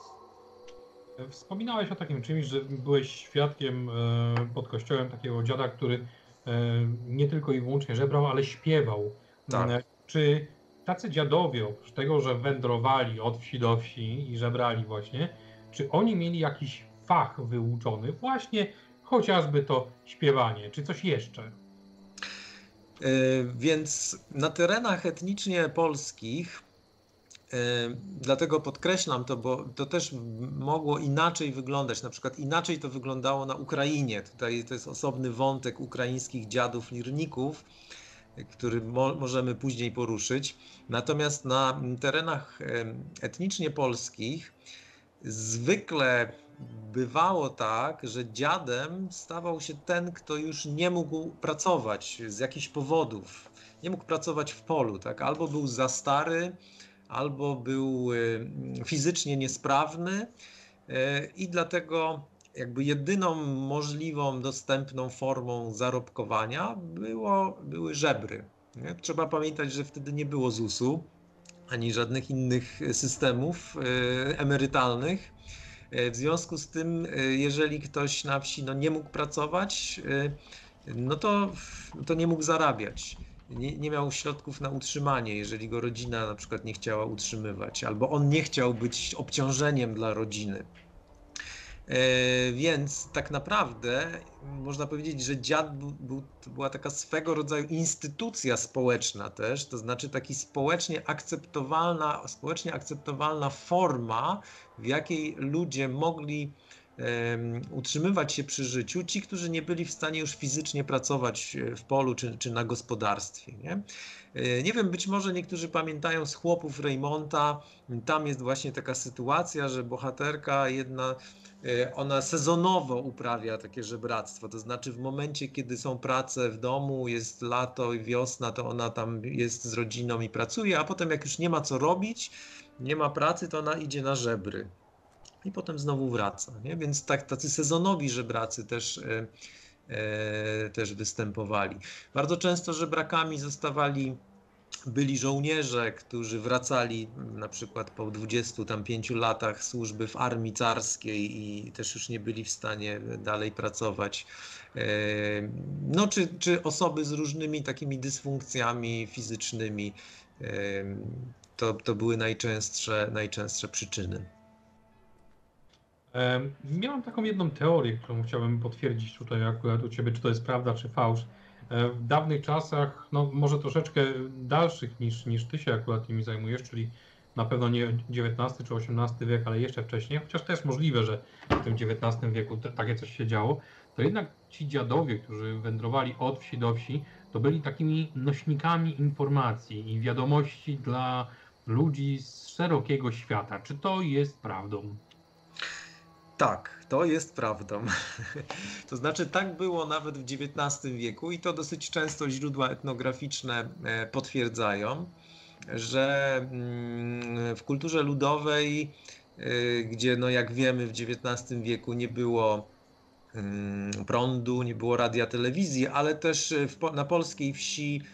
Wspominałeś o takim czymś, że byłeś świadkiem pod kościołem takiego dziada, który nie tylko i wyłącznie żebrał, ale śpiewał. Tak. Czy tacy dziadowie, oprócz tego, że wędrowali od wsi do wsi i żebrali właśnie, czy oni mieli jakiś fach wyuczony, właśnie chociażby to śpiewanie, czy coś jeszcze? Yy, więc na terenach etnicznie polskich, yy, dlatego podkreślam to, bo to też mogło inaczej wyglądać, na przykład inaczej to wyglądało na Ukrainie. Tutaj to jest osobny wątek ukraińskich dziadów lirników, który mo możemy później poruszyć. Natomiast na terenach etnicznie polskich zwykle bywało tak, że dziadem stawał się ten, kto już nie mógł pracować z jakichś powodów. Nie mógł pracować w polu, tak? Albo był za stary, albo był fizycznie niesprawny i dlatego jakby jedyną możliwą, dostępną formą zarobkowania było, były żebry. Nie? Trzeba pamiętać, że wtedy nie było zusu, ani żadnych innych systemów emerytalnych. W związku z tym, jeżeli ktoś na wsi no, nie mógł pracować, no to, to nie mógł zarabiać. Nie, nie miał środków na utrzymanie, jeżeli go rodzina na przykład nie chciała utrzymywać, albo on nie chciał być obciążeniem dla rodziny. Więc tak naprawdę można powiedzieć, że dziad był, był, to była taka swego rodzaju instytucja społeczna też, to znaczy taki społecznie akceptowalna, społecznie akceptowalna forma, w jakiej ludzie mogli um, utrzymywać się przy życiu, ci, którzy nie byli w stanie już fizycznie pracować w polu czy, czy na gospodarstwie. Nie? Nie wiem, być może niektórzy pamiętają z Chłopów Reymonta, tam jest właśnie taka sytuacja, że bohaterka jedna, ona sezonowo uprawia takie żebractwo, to znaczy w momencie, kiedy są prace w domu, jest lato i wiosna, to ona tam jest z rodziną i pracuje, a potem jak już nie ma co robić, nie ma pracy, to ona idzie na żebry i potem znowu wraca. Nie? Więc tak, tacy sezonowi żebracy też, e, e, też występowali. Bardzo często żebrakami zostawali byli żołnierze, którzy wracali na przykład po dwudziestu pięciu latach służby w armii carskiej i też już nie byli w stanie dalej pracować. No, czy, czy osoby z różnymi takimi dysfunkcjami fizycznymi, to, to były najczęstsze, najczęstsze przyczyny. Miałem taką jedną teorię, którą chciałbym potwierdzić tutaj akurat u Ciebie, czy to jest prawda, czy fałsz. W dawnych czasach, no może troszeczkę dalszych niż, niż Ty się akurat tymi zajmujesz, czyli na pewno nie dziewiętnasty czy osiemnasty wiek, ale jeszcze wcześniej, chociaż też możliwe, że w tym dziewiętnastym wieku te, takie coś się działo, to jednak ci dziadowie, którzy wędrowali od wsi do wsi, to byli takimi nośnikami informacji i wiadomości dla ludzi z szerokiego świata. Czy to jest prawdą? Tak, to jest prawdą. To znaczy tak było nawet w dziewiętnastym wieku i to dosyć często źródła etnograficzne potwierdzają, że w kulturze ludowej, gdzie no jak wiemy w dziewiętnastym wieku nie było prądu, nie było radia, telewizji, ale też w, na polskiej wsi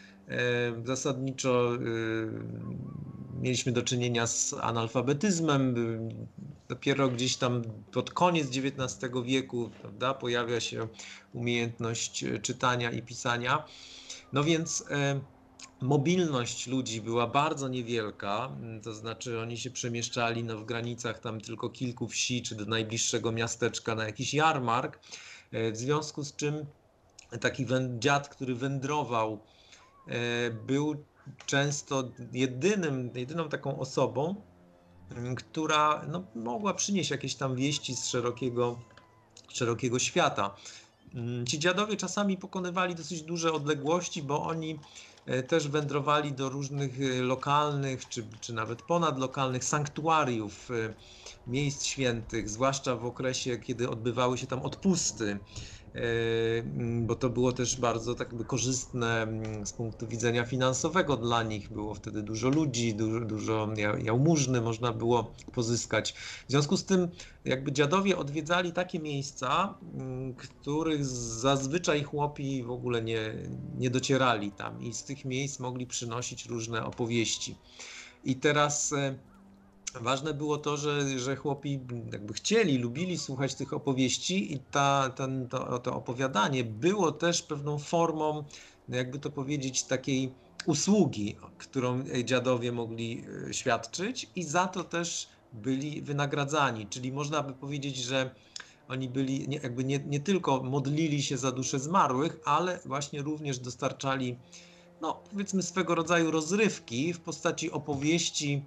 zasadniczo mieliśmy do czynienia z analfabetyzmem, dopiero gdzieś tam pod koniec dziewiętnastego wieku, prawda, pojawia się umiejętność czytania i pisania. No więc e, mobilność ludzi była bardzo niewielka, to znaczy oni się przemieszczali no, w granicach tam tylko kilku wsi, czy do najbliższego miasteczka na jakiś jarmark, w związku z czym taki dziad, który wędrował, był często jedynym, jedyną taką osobą, która no, mogła przynieść jakieś tam wieści z szerokiego, szerokiego świata. Ci dziadowie czasami pokonywali dosyć duże odległości, bo oni też wędrowali do różnych lokalnych, czy, czy nawet ponadlokalnych sanktuariów, miejsc świętych, zwłaszcza w okresie, kiedy odbywały się tam odpusty, bo to było też bardzo tak jakby korzystne z punktu widzenia finansowego dla nich. Było wtedy dużo ludzi, dużo, dużo jałmużny można było pozyskać. W związku z tym jakby dziadowie odwiedzali takie miejsca, których zazwyczaj chłopi w ogóle nie, nie docierali tam i z tych miejsc mogli przynosić różne opowieści. I teraz ważne było to, że, że chłopi jakby chcieli, lubili słuchać tych opowieści i ta, ten, to, to opowiadanie było też pewną formą, jakby to powiedzieć, takiej usługi, którą dziadowie mogli świadczyć i za to też byli wynagradzani. Czyli można by powiedzieć, że oni byli nie, jakby nie, nie tylko modlili się za dusze zmarłych, ale właśnie również dostarczali, no powiedzmy, swego rodzaju rozrywki w postaci opowieści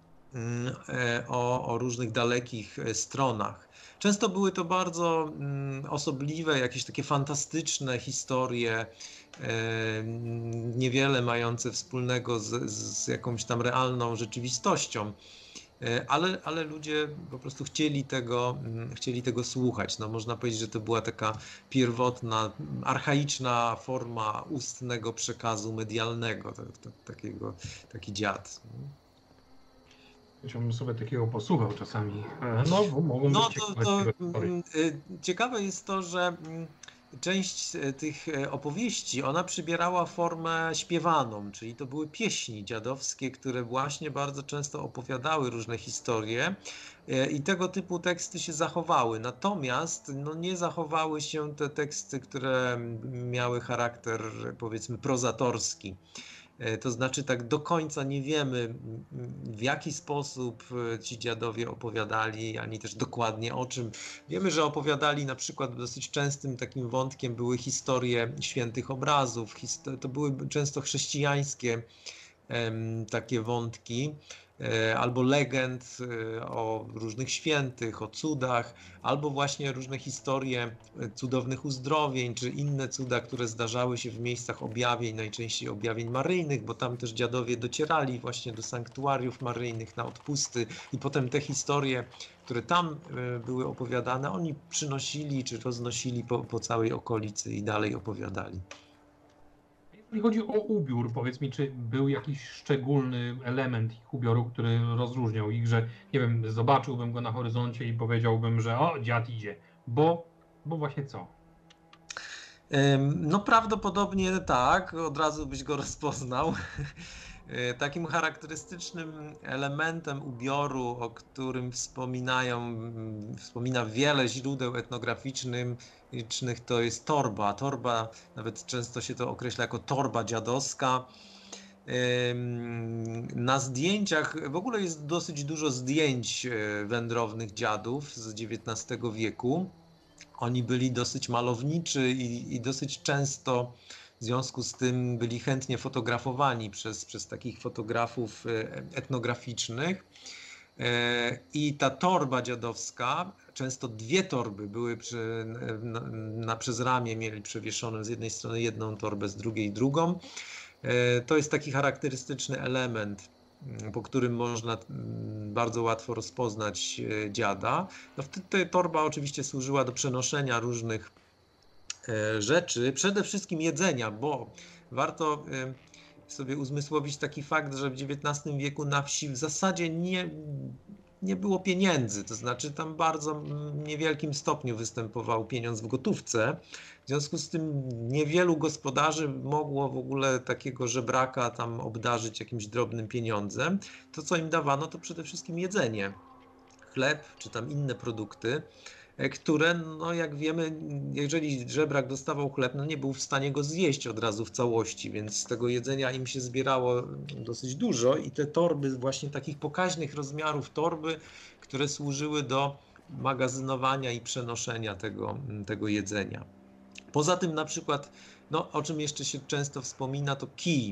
O, o różnych dalekich stronach. Często były to bardzo osobliwe, jakieś takie fantastyczne historie, niewiele mające wspólnego z, z jakąś tam realną rzeczywistością, ale, ale ludzie po prostu chcieli tego, chcieli tego słuchać. No, można powiedzieć, że to była taka pierwotna, archaiczna forma ustnego przekazu medialnego, to, to, takiego, taki dziad. Chciałbym sobie takiego posłuchał czasami. No, bo mogą no być to, ciekawe to ciekawe jest to, że część tych opowieści, ona przybierała formę śpiewaną, czyli to były pieśni dziadowskie, które właśnie bardzo często opowiadały różne historie i tego typu teksty się zachowały. Natomiast no, nie zachowały się te teksty, które miały charakter, powiedzmy, prozatorski. To znaczy tak do końca nie wiemy, w jaki sposób ci dziadowie opowiadali, ani też dokładnie o czym. Wiemy, że opowiadali na przykład dosyć częstym takim wątkiem były historie świętych obrazów. To były często chrześcijańskie takie wątki, albo legend o różnych świętych, o cudach, albo właśnie różne historie cudownych uzdrowień, czy inne cuda, które zdarzały się w miejscach objawień, najczęściej objawień maryjnych, bo tam też dziadowie docierali właśnie do sanktuariów maryjnych na odpusty i potem te historie, które tam były opowiadane, oni przynosili czy roznosili po, po całej okolicy i dalej opowiadali. Jeśli chodzi o ubiór, powiedz mi, czy był jakiś szczególny element ich ubioru, który rozróżniał ich, że nie wiem, zobaczyłbym go na horyzoncie i powiedziałbym, że o, dziad idzie, bo, bo właśnie co? No prawdopodobnie tak, od razu byś go rozpoznał. Takim charakterystycznym elementem ubioru, o którym wspominają, wspomina wiele źródeł etnograficznych, to jest torba. Torba, nawet często się to określa jako torba dziadowska. Na zdjęciach, w ogóle jest dosyć dużo zdjęć wędrownych dziadów z dziewiętnastego wieku. Oni byli dosyć malowniczy i, i dosyć często w związku z tym byli chętnie fotografowani przez, przez takich fotografów etnograficznych. I ta torba dziadowska, często dwie torby były przy, na, na, przez ramię mieli przewieszone z jednej strony jedną torbę, z drugiej drugą. To jest taki charakterystyczny element, po którym można bardzo łatwo rozpoznać dziada. No, ta torba oczywiście służyła do przenoszenia różnych rzeczy, przede wszystkim jedzenia, bo warto sobie uzmysłowić taki fakt, że w dziewiętnastym wieku na wsi w zasadzie nie, nie było pieniędzy, to znaczy tam bardzo niewielkim stopniu występował pieniądz w gotówce. W związku z tym niewielu gospodarzy mogło w ogóle takiego żebraka tam obdarzyć jakimś drobnym pieniądzem. To, co im dawano, to przede wszystkim jedzenie. chleb czy tam inne produkty, które, no jak wiemy, jeżeli żebrak dostawał chleb, no nie był w stanie go zjeść od razu w całości, więc tego jedzenia im się zbierało dosyć dużo i te torby, właśnie takich pokaźnych rozmiarów torby, które służyły do magazynowania i przenoszenia tego, tego jedzenia. Poza tym na przykład, no o czym jeszcze się często wspomina, to kij.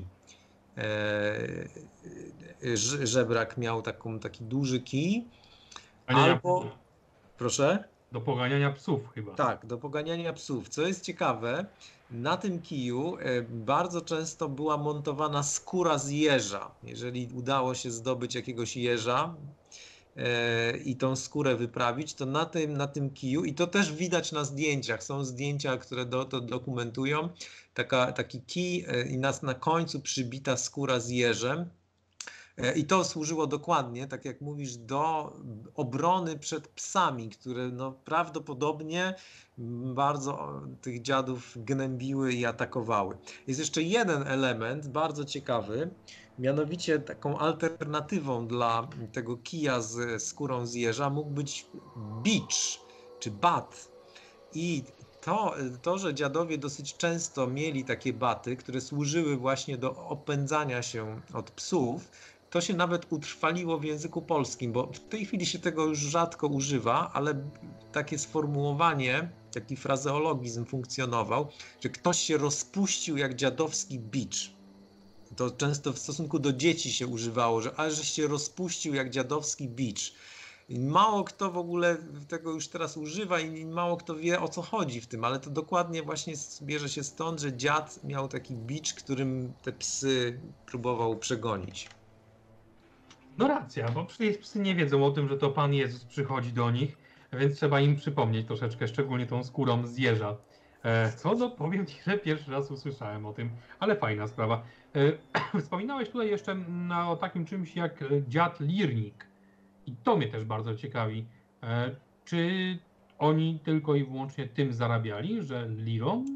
Eee, żebrak miał taką, taki duży kij, albo, proszę? Do poganiania psów chyba. Tak, do poganiania psów. Co jest ciekawe, na tym kiju bardzo często była montowana skóra z jeża. Jeżeli udało się zdobyć jakiegoś jeża e, i tą skórę wyprawić, to na tym, na tym kiju, i to też widać na zdjęciach, są zdjęcia, które do, to dokumentują, taka, taki kij e, i nas na końcu przybita skóra z jeżem. I to służyło dokładnie, tak jak mówisz, do obrony przed psami, które no prawdopodobnie bardzo tych dziadów gnębiły i atakowały. Jest jeszcze jeden element bardzo ciekawy, mianowicie taką alternatywą dla tego kija z skórą z jeża mógł być bicz czy bat. I to, to, że dziadowie dosyć często mieli takie baty, które służyły właśnie do opędzania się od psów, to się nawet utrwaliło w języku polskim, bo w tej chwili się tego już rzadko używa, ale takie sformułowanie, taki frazeologizm funkcjonował, że ktoś się rozpuścił jak dziadowski bicz. To często w stosunku do dzieci się używało, że aż się rozpuścił jak dziadowski bicz. I mało kto w ogóle tego już teraz używa i mało kto wie, o co chodzi w tym, ale to dokładnie właśnie bierze się stąd, że dziad miał taki bicz, którym te psy próbował przegonić. No racja, bo przecież psy nie wiedzą o tym, że to Pan Jezus przychodzi do nich, więc trzeba im przypomnieć troszeczkę, szczególnie tą skórą z jeża. E, co no, powiem Ci, że pierwszy raz usłyszałem o tym, ale fajna sprawa. E, wspominałeś tutaj jeszcze na, o takim czymś jak dziad lirnik i to mnie też bardzo ciekawi. E, czy oni tylko i wyłącznie tym zarabiali, że lirą?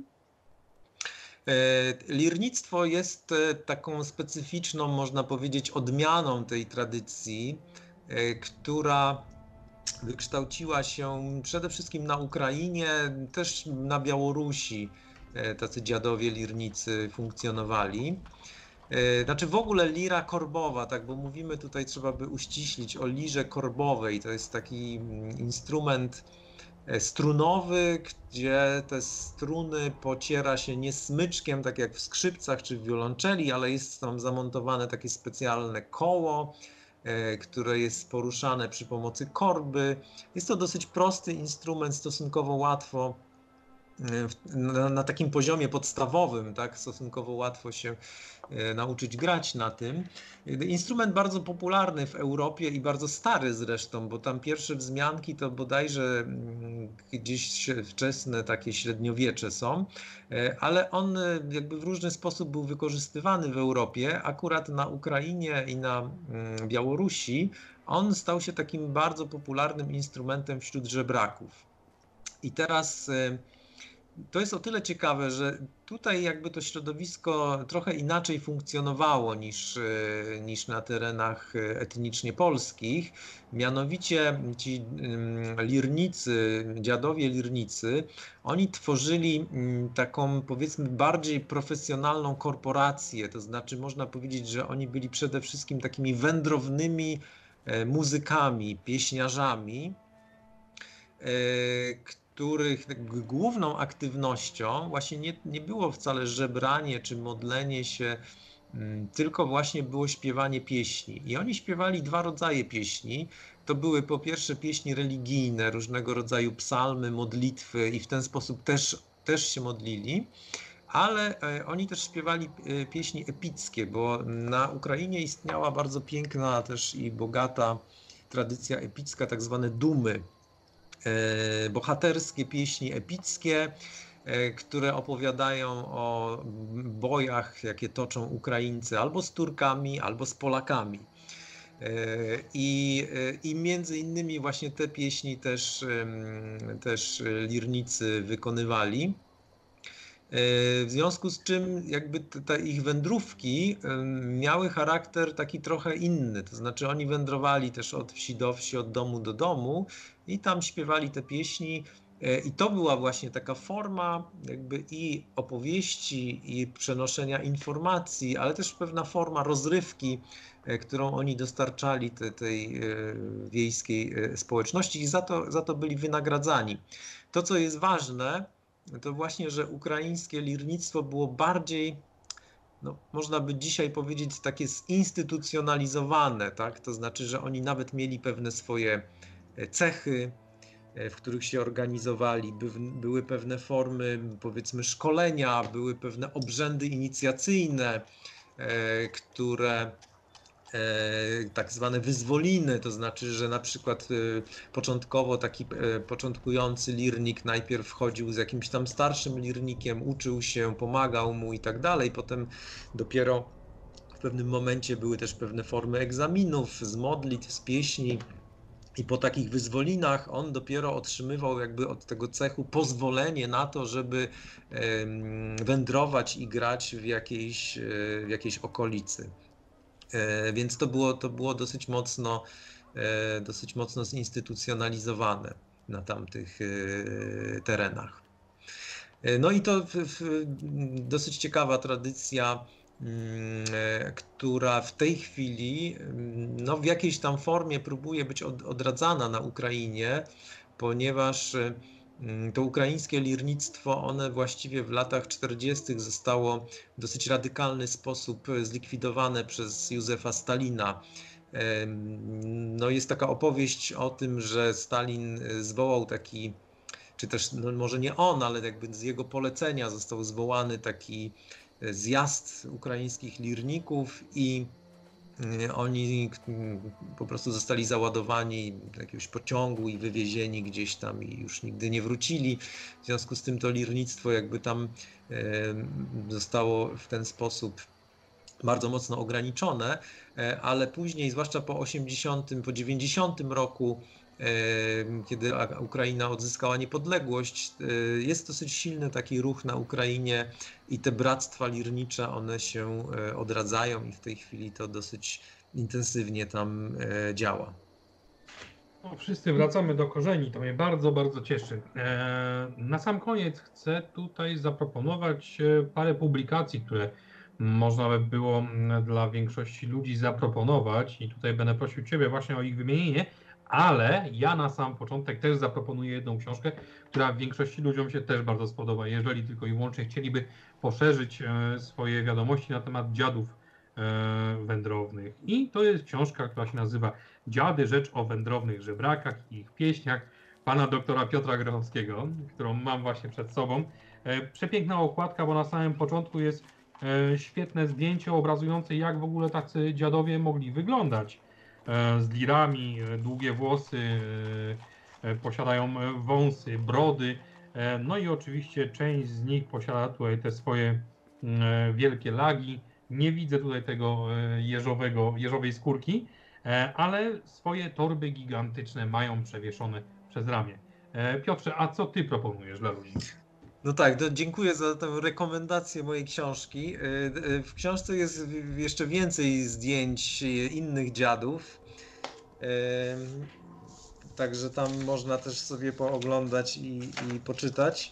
Lirnictwo jest taką specyficzną, można powiedzieć, odmianą tej tradycji, która wykształciła się przede wszystkim na Ukrainie, też na Białorusi. Tacy dziadowie lirnicy funkcjonowali. Znaczy w ogóle lira korbowa, tak, bo mówimy tutaj, trzeba by uściślić o lirze korbowej. To jest taki instrument strunowy, gdzie te struny pociera się nie smyczkiem, tak jak w skrzypcach czy w wiolonczeli, ale jest tam zamontowane takie specjalne koło, które jest poruszane przy pomocy korby. Jest to dosyć prosty instrument, stosunkowo łatwo na, na takim poziomie podstawowym, tak, stosunkowo łatwo się nauczyć grać na tym. Instrument bardzo popularny w Europie i bardzo stary zresztą, bo tam pierwsze wzmianki to bodajże gdzieś wczesne takie średniowiecze są, ale on jakby w różny sposób był wykorzystywany w Europie. Akurat na Ukrainie i na Białorusi on stał się takim bardzo popularnym instrumentem wśród żebraków. I teraz to jest o tyle ciekawe, że tutaj jakby to środowisko trochę inaczej funkcjonowało niż, niż na terenach etnicznie polskich. Mianowicie ci lirnicy, dziadowie lirnicy, oni tworzyli taką, powiedzmy, bardziej profesjonalną korporację. To znaczy można powiedzieć, że oni byli przede wszystkim takimi wędrownymi muzykami, pieśniarzami, których główną aktywnością właśnie nie, nie było wcale żebranie czy modlenie się, tylko właśnie było śpiewanie pieśni. I oni śpiewali dwa rodzaje pieśni. To były po pierwsze pieśni religijne, różnego rodzaju psalmy, modlitwy i w ten sposób też, też się modlili. Ale oni też śpiewali pieśni epickie, bo na Ukrainie istniała bardzo piękna też i bogata tradycja epicka, tak zwane dumy. Bohaterskie pieśni epickie, które opowiadają o bojach, jakie toczą Ukraińcy albo z Turkami, albo z Polakami. I, i między innymi właśnie te pieśni też, też lirnicy wykonywali. W związku z czym jakby te ich wędrówki miały charakter taki trochę inny, to znaczy oni wędrowali też od wsi do wsi, od domu do domu i tam śpiewali te pieśni i to była właśnie taka forma jakby i opowieści, i przenoszenia informacji, ale też pewna forma rozrywki, którą oni dostarczali te, tej wiejskiej społeczności i za to, za to byli wynagradzani. To, co jest ważne, to właśnie, że ukraińskie lirnictwo było bardziej, no, można by dzisiaj powiedzieć, takie zinstytucjonalizowane, tak? To znaczy, że oni nawet mieli pewne swoje cechy, w których się organizowali, By, były pewne formy, powiedzmy, szkolenia, były pewne obrzędy inicjacyjne, które tak zwane wyzwoliny, to znaczy, że na przykład początkowo taki początkujący lirnik najpierw wchodził z jakimś tam starszym lirnikiem, uczył się, pomagał mu i tak dalej, potem dopiero w pewnym momencie były też pewne formy egzaminów, z modlitw, z pieśni i po takich wyzwolinach on dopiero otrzymywał jakby od tego cechu pozwolenie na to, żeby wędrować i grać w jakiejś, w jakiejś okolicy. Więc to było, to było dosyć mocno, dosyć mocno zinstytucjonalizowane na tamtych terenach. No i to w, w, dosyć ciekawa tradycja, która w tej chwili no, w jakiejś tam formie próbuje być od, odradzana na Ukrainie, ponieważ to ukraińskie lirnictwo, one właściwie w latach czterdziestych zostało w dosyć radykalny sposób zlikwidowane przez Józefa Stalina. No jest taka opowieść o tym, że Stalin zwołał taki, czy też no może nie on, ale jakby z jego polecenia został zwołany taki zjazd ukraińskich lirników i oni po prostu zostali załadowani do jakiegoś pociągu i wywiezieni gdzieś tam i już nigdy nie wrócili. W związku z tym to lirnictwo jakby tam zostało w ten sposób bardzo mocno ograniczone, ale później, zwłaszcza po osiemdziesiątym, po dziewięćdziesiątym roku, kiedy Ukraina odzyskała niepodległość, jest dosyć silny taki ruch na Ukrainie i te bractwa lirnicze, one się odradzają i w tej chwili to dosyć intensywnie tam działa. No, wszyscy wracamy do korzeni, to mnie bardzo, bardzo cieszy. Na sam koniec chcę tutaj zaproponować parę publikacji, które można by było dla większości ludzi zaproponować i tutaj będę prosił Ciebie właśnie o ich wymienienie, ale ja na sam początek też zaproponuję jedną książkę, która większości ludziom się też bardzo spodoba, jeżeli tylko i wyłącznie chcieliby poszerzyć swoje wiadomości na temat dziadów wędrownych. I to jest książka, która się nazywa Dziady, rzecz o wędrownych żebrakach i ich pieśniach pana doktora Piotra Grochowskiego, którą mam właśnie przed sobą. Przepiękna okładka, bo na samym początku jest świetne zdjęcie obrazujące, jak w ogóle tacy dziadowie mogli wyglądać. Z lirami, długie włosy, posiadają wąsy, brody, no i oczywiście część z nich posiada tutaj te swoje wielkie lagi. Nie widzę tutaj tego jeżowego, jeżowej skórki, ale swoje torby gigantyczne mają przewieszone przez ramię. Piotrze, a co ty proponujesz dla ludzi? No tak, to dziękuję za tę rekomendację mojej książki. W książce jest jeszcze więcej zdjęć innych dziadów. Także tam można też sobie pooglądać i, i poczytać.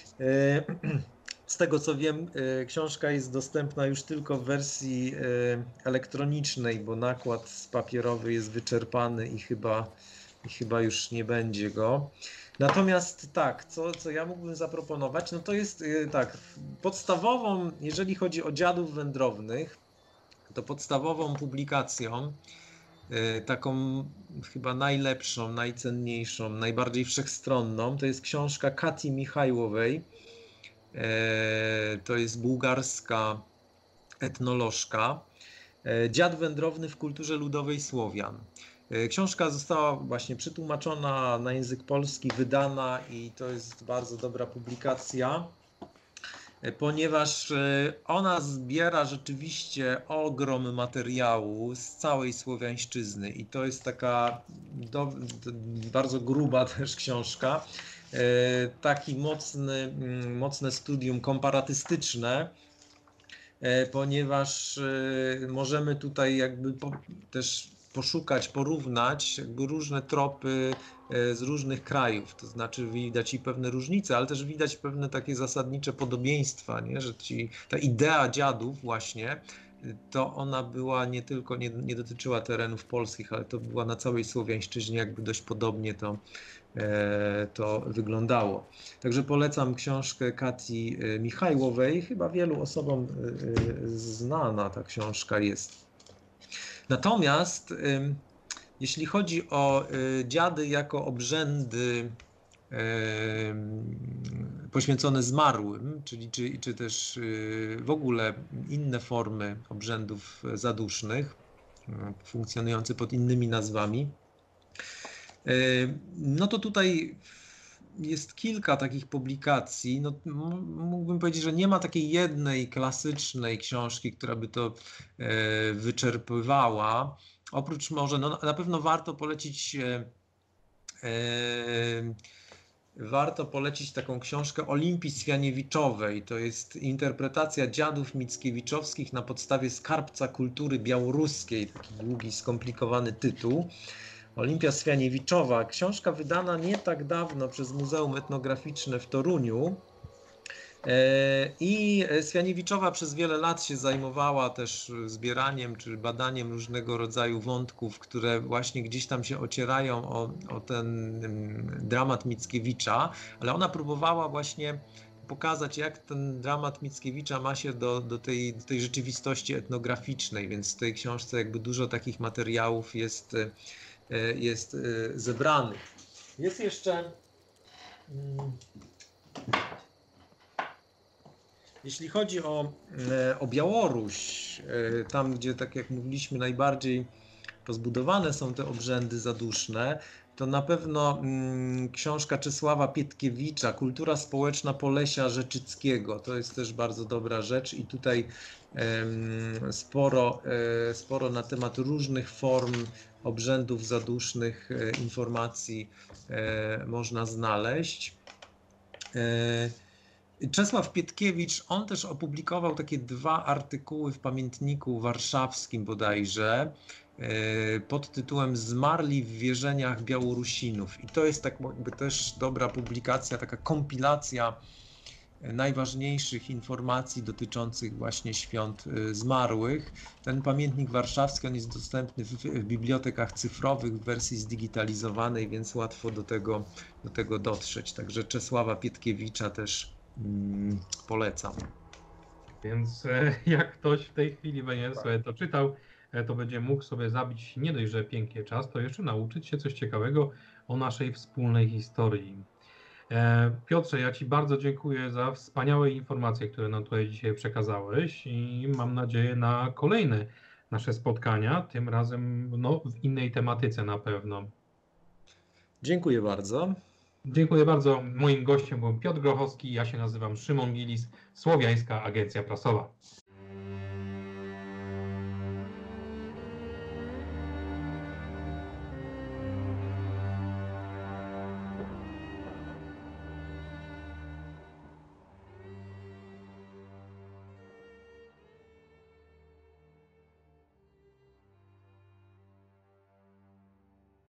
Z tego co wiem, książka jest dostępna już tylko w wersji elektronicznej, bo nakład papierowy jest wyczerpany i chyba, i chyba już nie będzie go. Natomiast tak, co, co ja mógłbym zaproponować, no to jest tak, podstawową, jeżeli chodzi o dziadów wędrownych, to podstawową publikacją, taką chyba najlepszą, najcenniejszą, najbardziej wszechstronną, to jest książka Kati Michajłowej. To jest bułgarska etnolożka. Dziad wędrowny w kulturze ludowej Słowian. Książka została właśnie przetłumaczona na język polski, wydana i to jest bardzo dobra publikacja. ponieważ ona zbiera rzeczywiście ogrom materiału z całej słowiańszczyzny i to jest taka do, bardzo gruba też książka, taki mocny, mocne studium komparatystyczne, ponieważ możemy tutaj jakby po, też poszukać, porównać jakby różne tropy z różnych krajów, to znaczy widać i pewne różnice, ale też widać pewne takie zasadnicze podobieństwa, nie? Że ci, ta idea dziadów właśnie, to ona była nie tylko, nie, nie dotyczyła terenów polskich, ale to była na całej Słowiańszczyźnie jakby dość podobnie to, to wyglądało. Także polecam książkę Katii Michajłowej, chyba wielu osobom znana ta książka jest. Natomiast jeśli chodzi o dziady jako obrzędy poświęcone zmarłym, czyli czy, czy też w ogóle inne formy obrzędów zadusznych, funkcjonujące pod innymi nazwami, no to tutaj jest kilka takich publikacji. No, mógłbym powiedzieć, że nie ma takiej jednej klasycznej książki, która by to wyczerpywała. Oprócz może, no na pewno warto polecić warto polecić taką książkę Olimpii Swianiewiczowej. To jest interpretacja dziadów mickiewiczowskich na podstawie skarbca kultury białoruskiej. Taki długi, skomplikowany tytuł. Olimpia Swianiewiczowa. Książka wydana nie tak dawno przez Muzeum Etnograficzne w Toruniu. I Swianiewiczowa przez wiele lat się zajmowała też zbieraniem czy badaniem różnego rodzaju wątków, które właśnie gdzieś tam się ocierają o, o ten dramat Mickiewicza, ale ona próbowała właśnie pokazać, jak ten dramat Mickiewicza ma się do, do, tej, do tej rzeczywistości etnograficznej, więc w tej książce jakby dużo takich materiałów jest, jest zebranych. Jest jeszcze... Jeśli chodzi o, o Białoruś, tam gdzie, tak jak mówiliśmy, najbardziej pozbudowane są te obrzędy zaduszne, to na pewno mm, książka Czesława Pietkiewicza, Kultura społeczna Polesia Rzeczyckiego. To jest też bardzo dobra rzecz i tutaj em, sporo, e, sporo na temat różnych form obrzędów zadusznych e, informacji e, można znaleźć. E, Czesław Pietkiewicz, on też opublikował takie dwa artykuły w Pamiętniku Warszawskim bodajże pod tytułem Zmarli w wierzeniach Białorusinów. I to jest tak jakby też dobra publikacja, taka kompilacja najważniejszych informacji dotyczących właśnie świąt zmarłych. Ten Pamiętnik Warszawski, on jest dostępny w, w bibliotekach cyfrowych w wersji zdigitalizowanej, więc łatwo do tego, do tego dotrzeć. Także Czesława Pietkiewicza też mm, polecam. Więc e, jak ktoś w tej chwili będzie sobie to czytał, e, to będzie mógł sobie zabić nie dość, że pięknie czas, to jeszcze nauczyć się coś ciekawego o naszej wspólnej historii. E, Piotrze, ja Ci bardzo dziękuję za wspaniałe informacje, które nam tutaj dzisiaj przekazałeś i mam nadzieję na kolejne nasze spotkania, tym razem no, w innej tematyce na pewno. Dziękuję bardzo. Dziękuję bardzo. Moim gościem był Piotr Grochowski, ja się nazywam Szymon Gilis, Słowiańska Agencja Prasowa.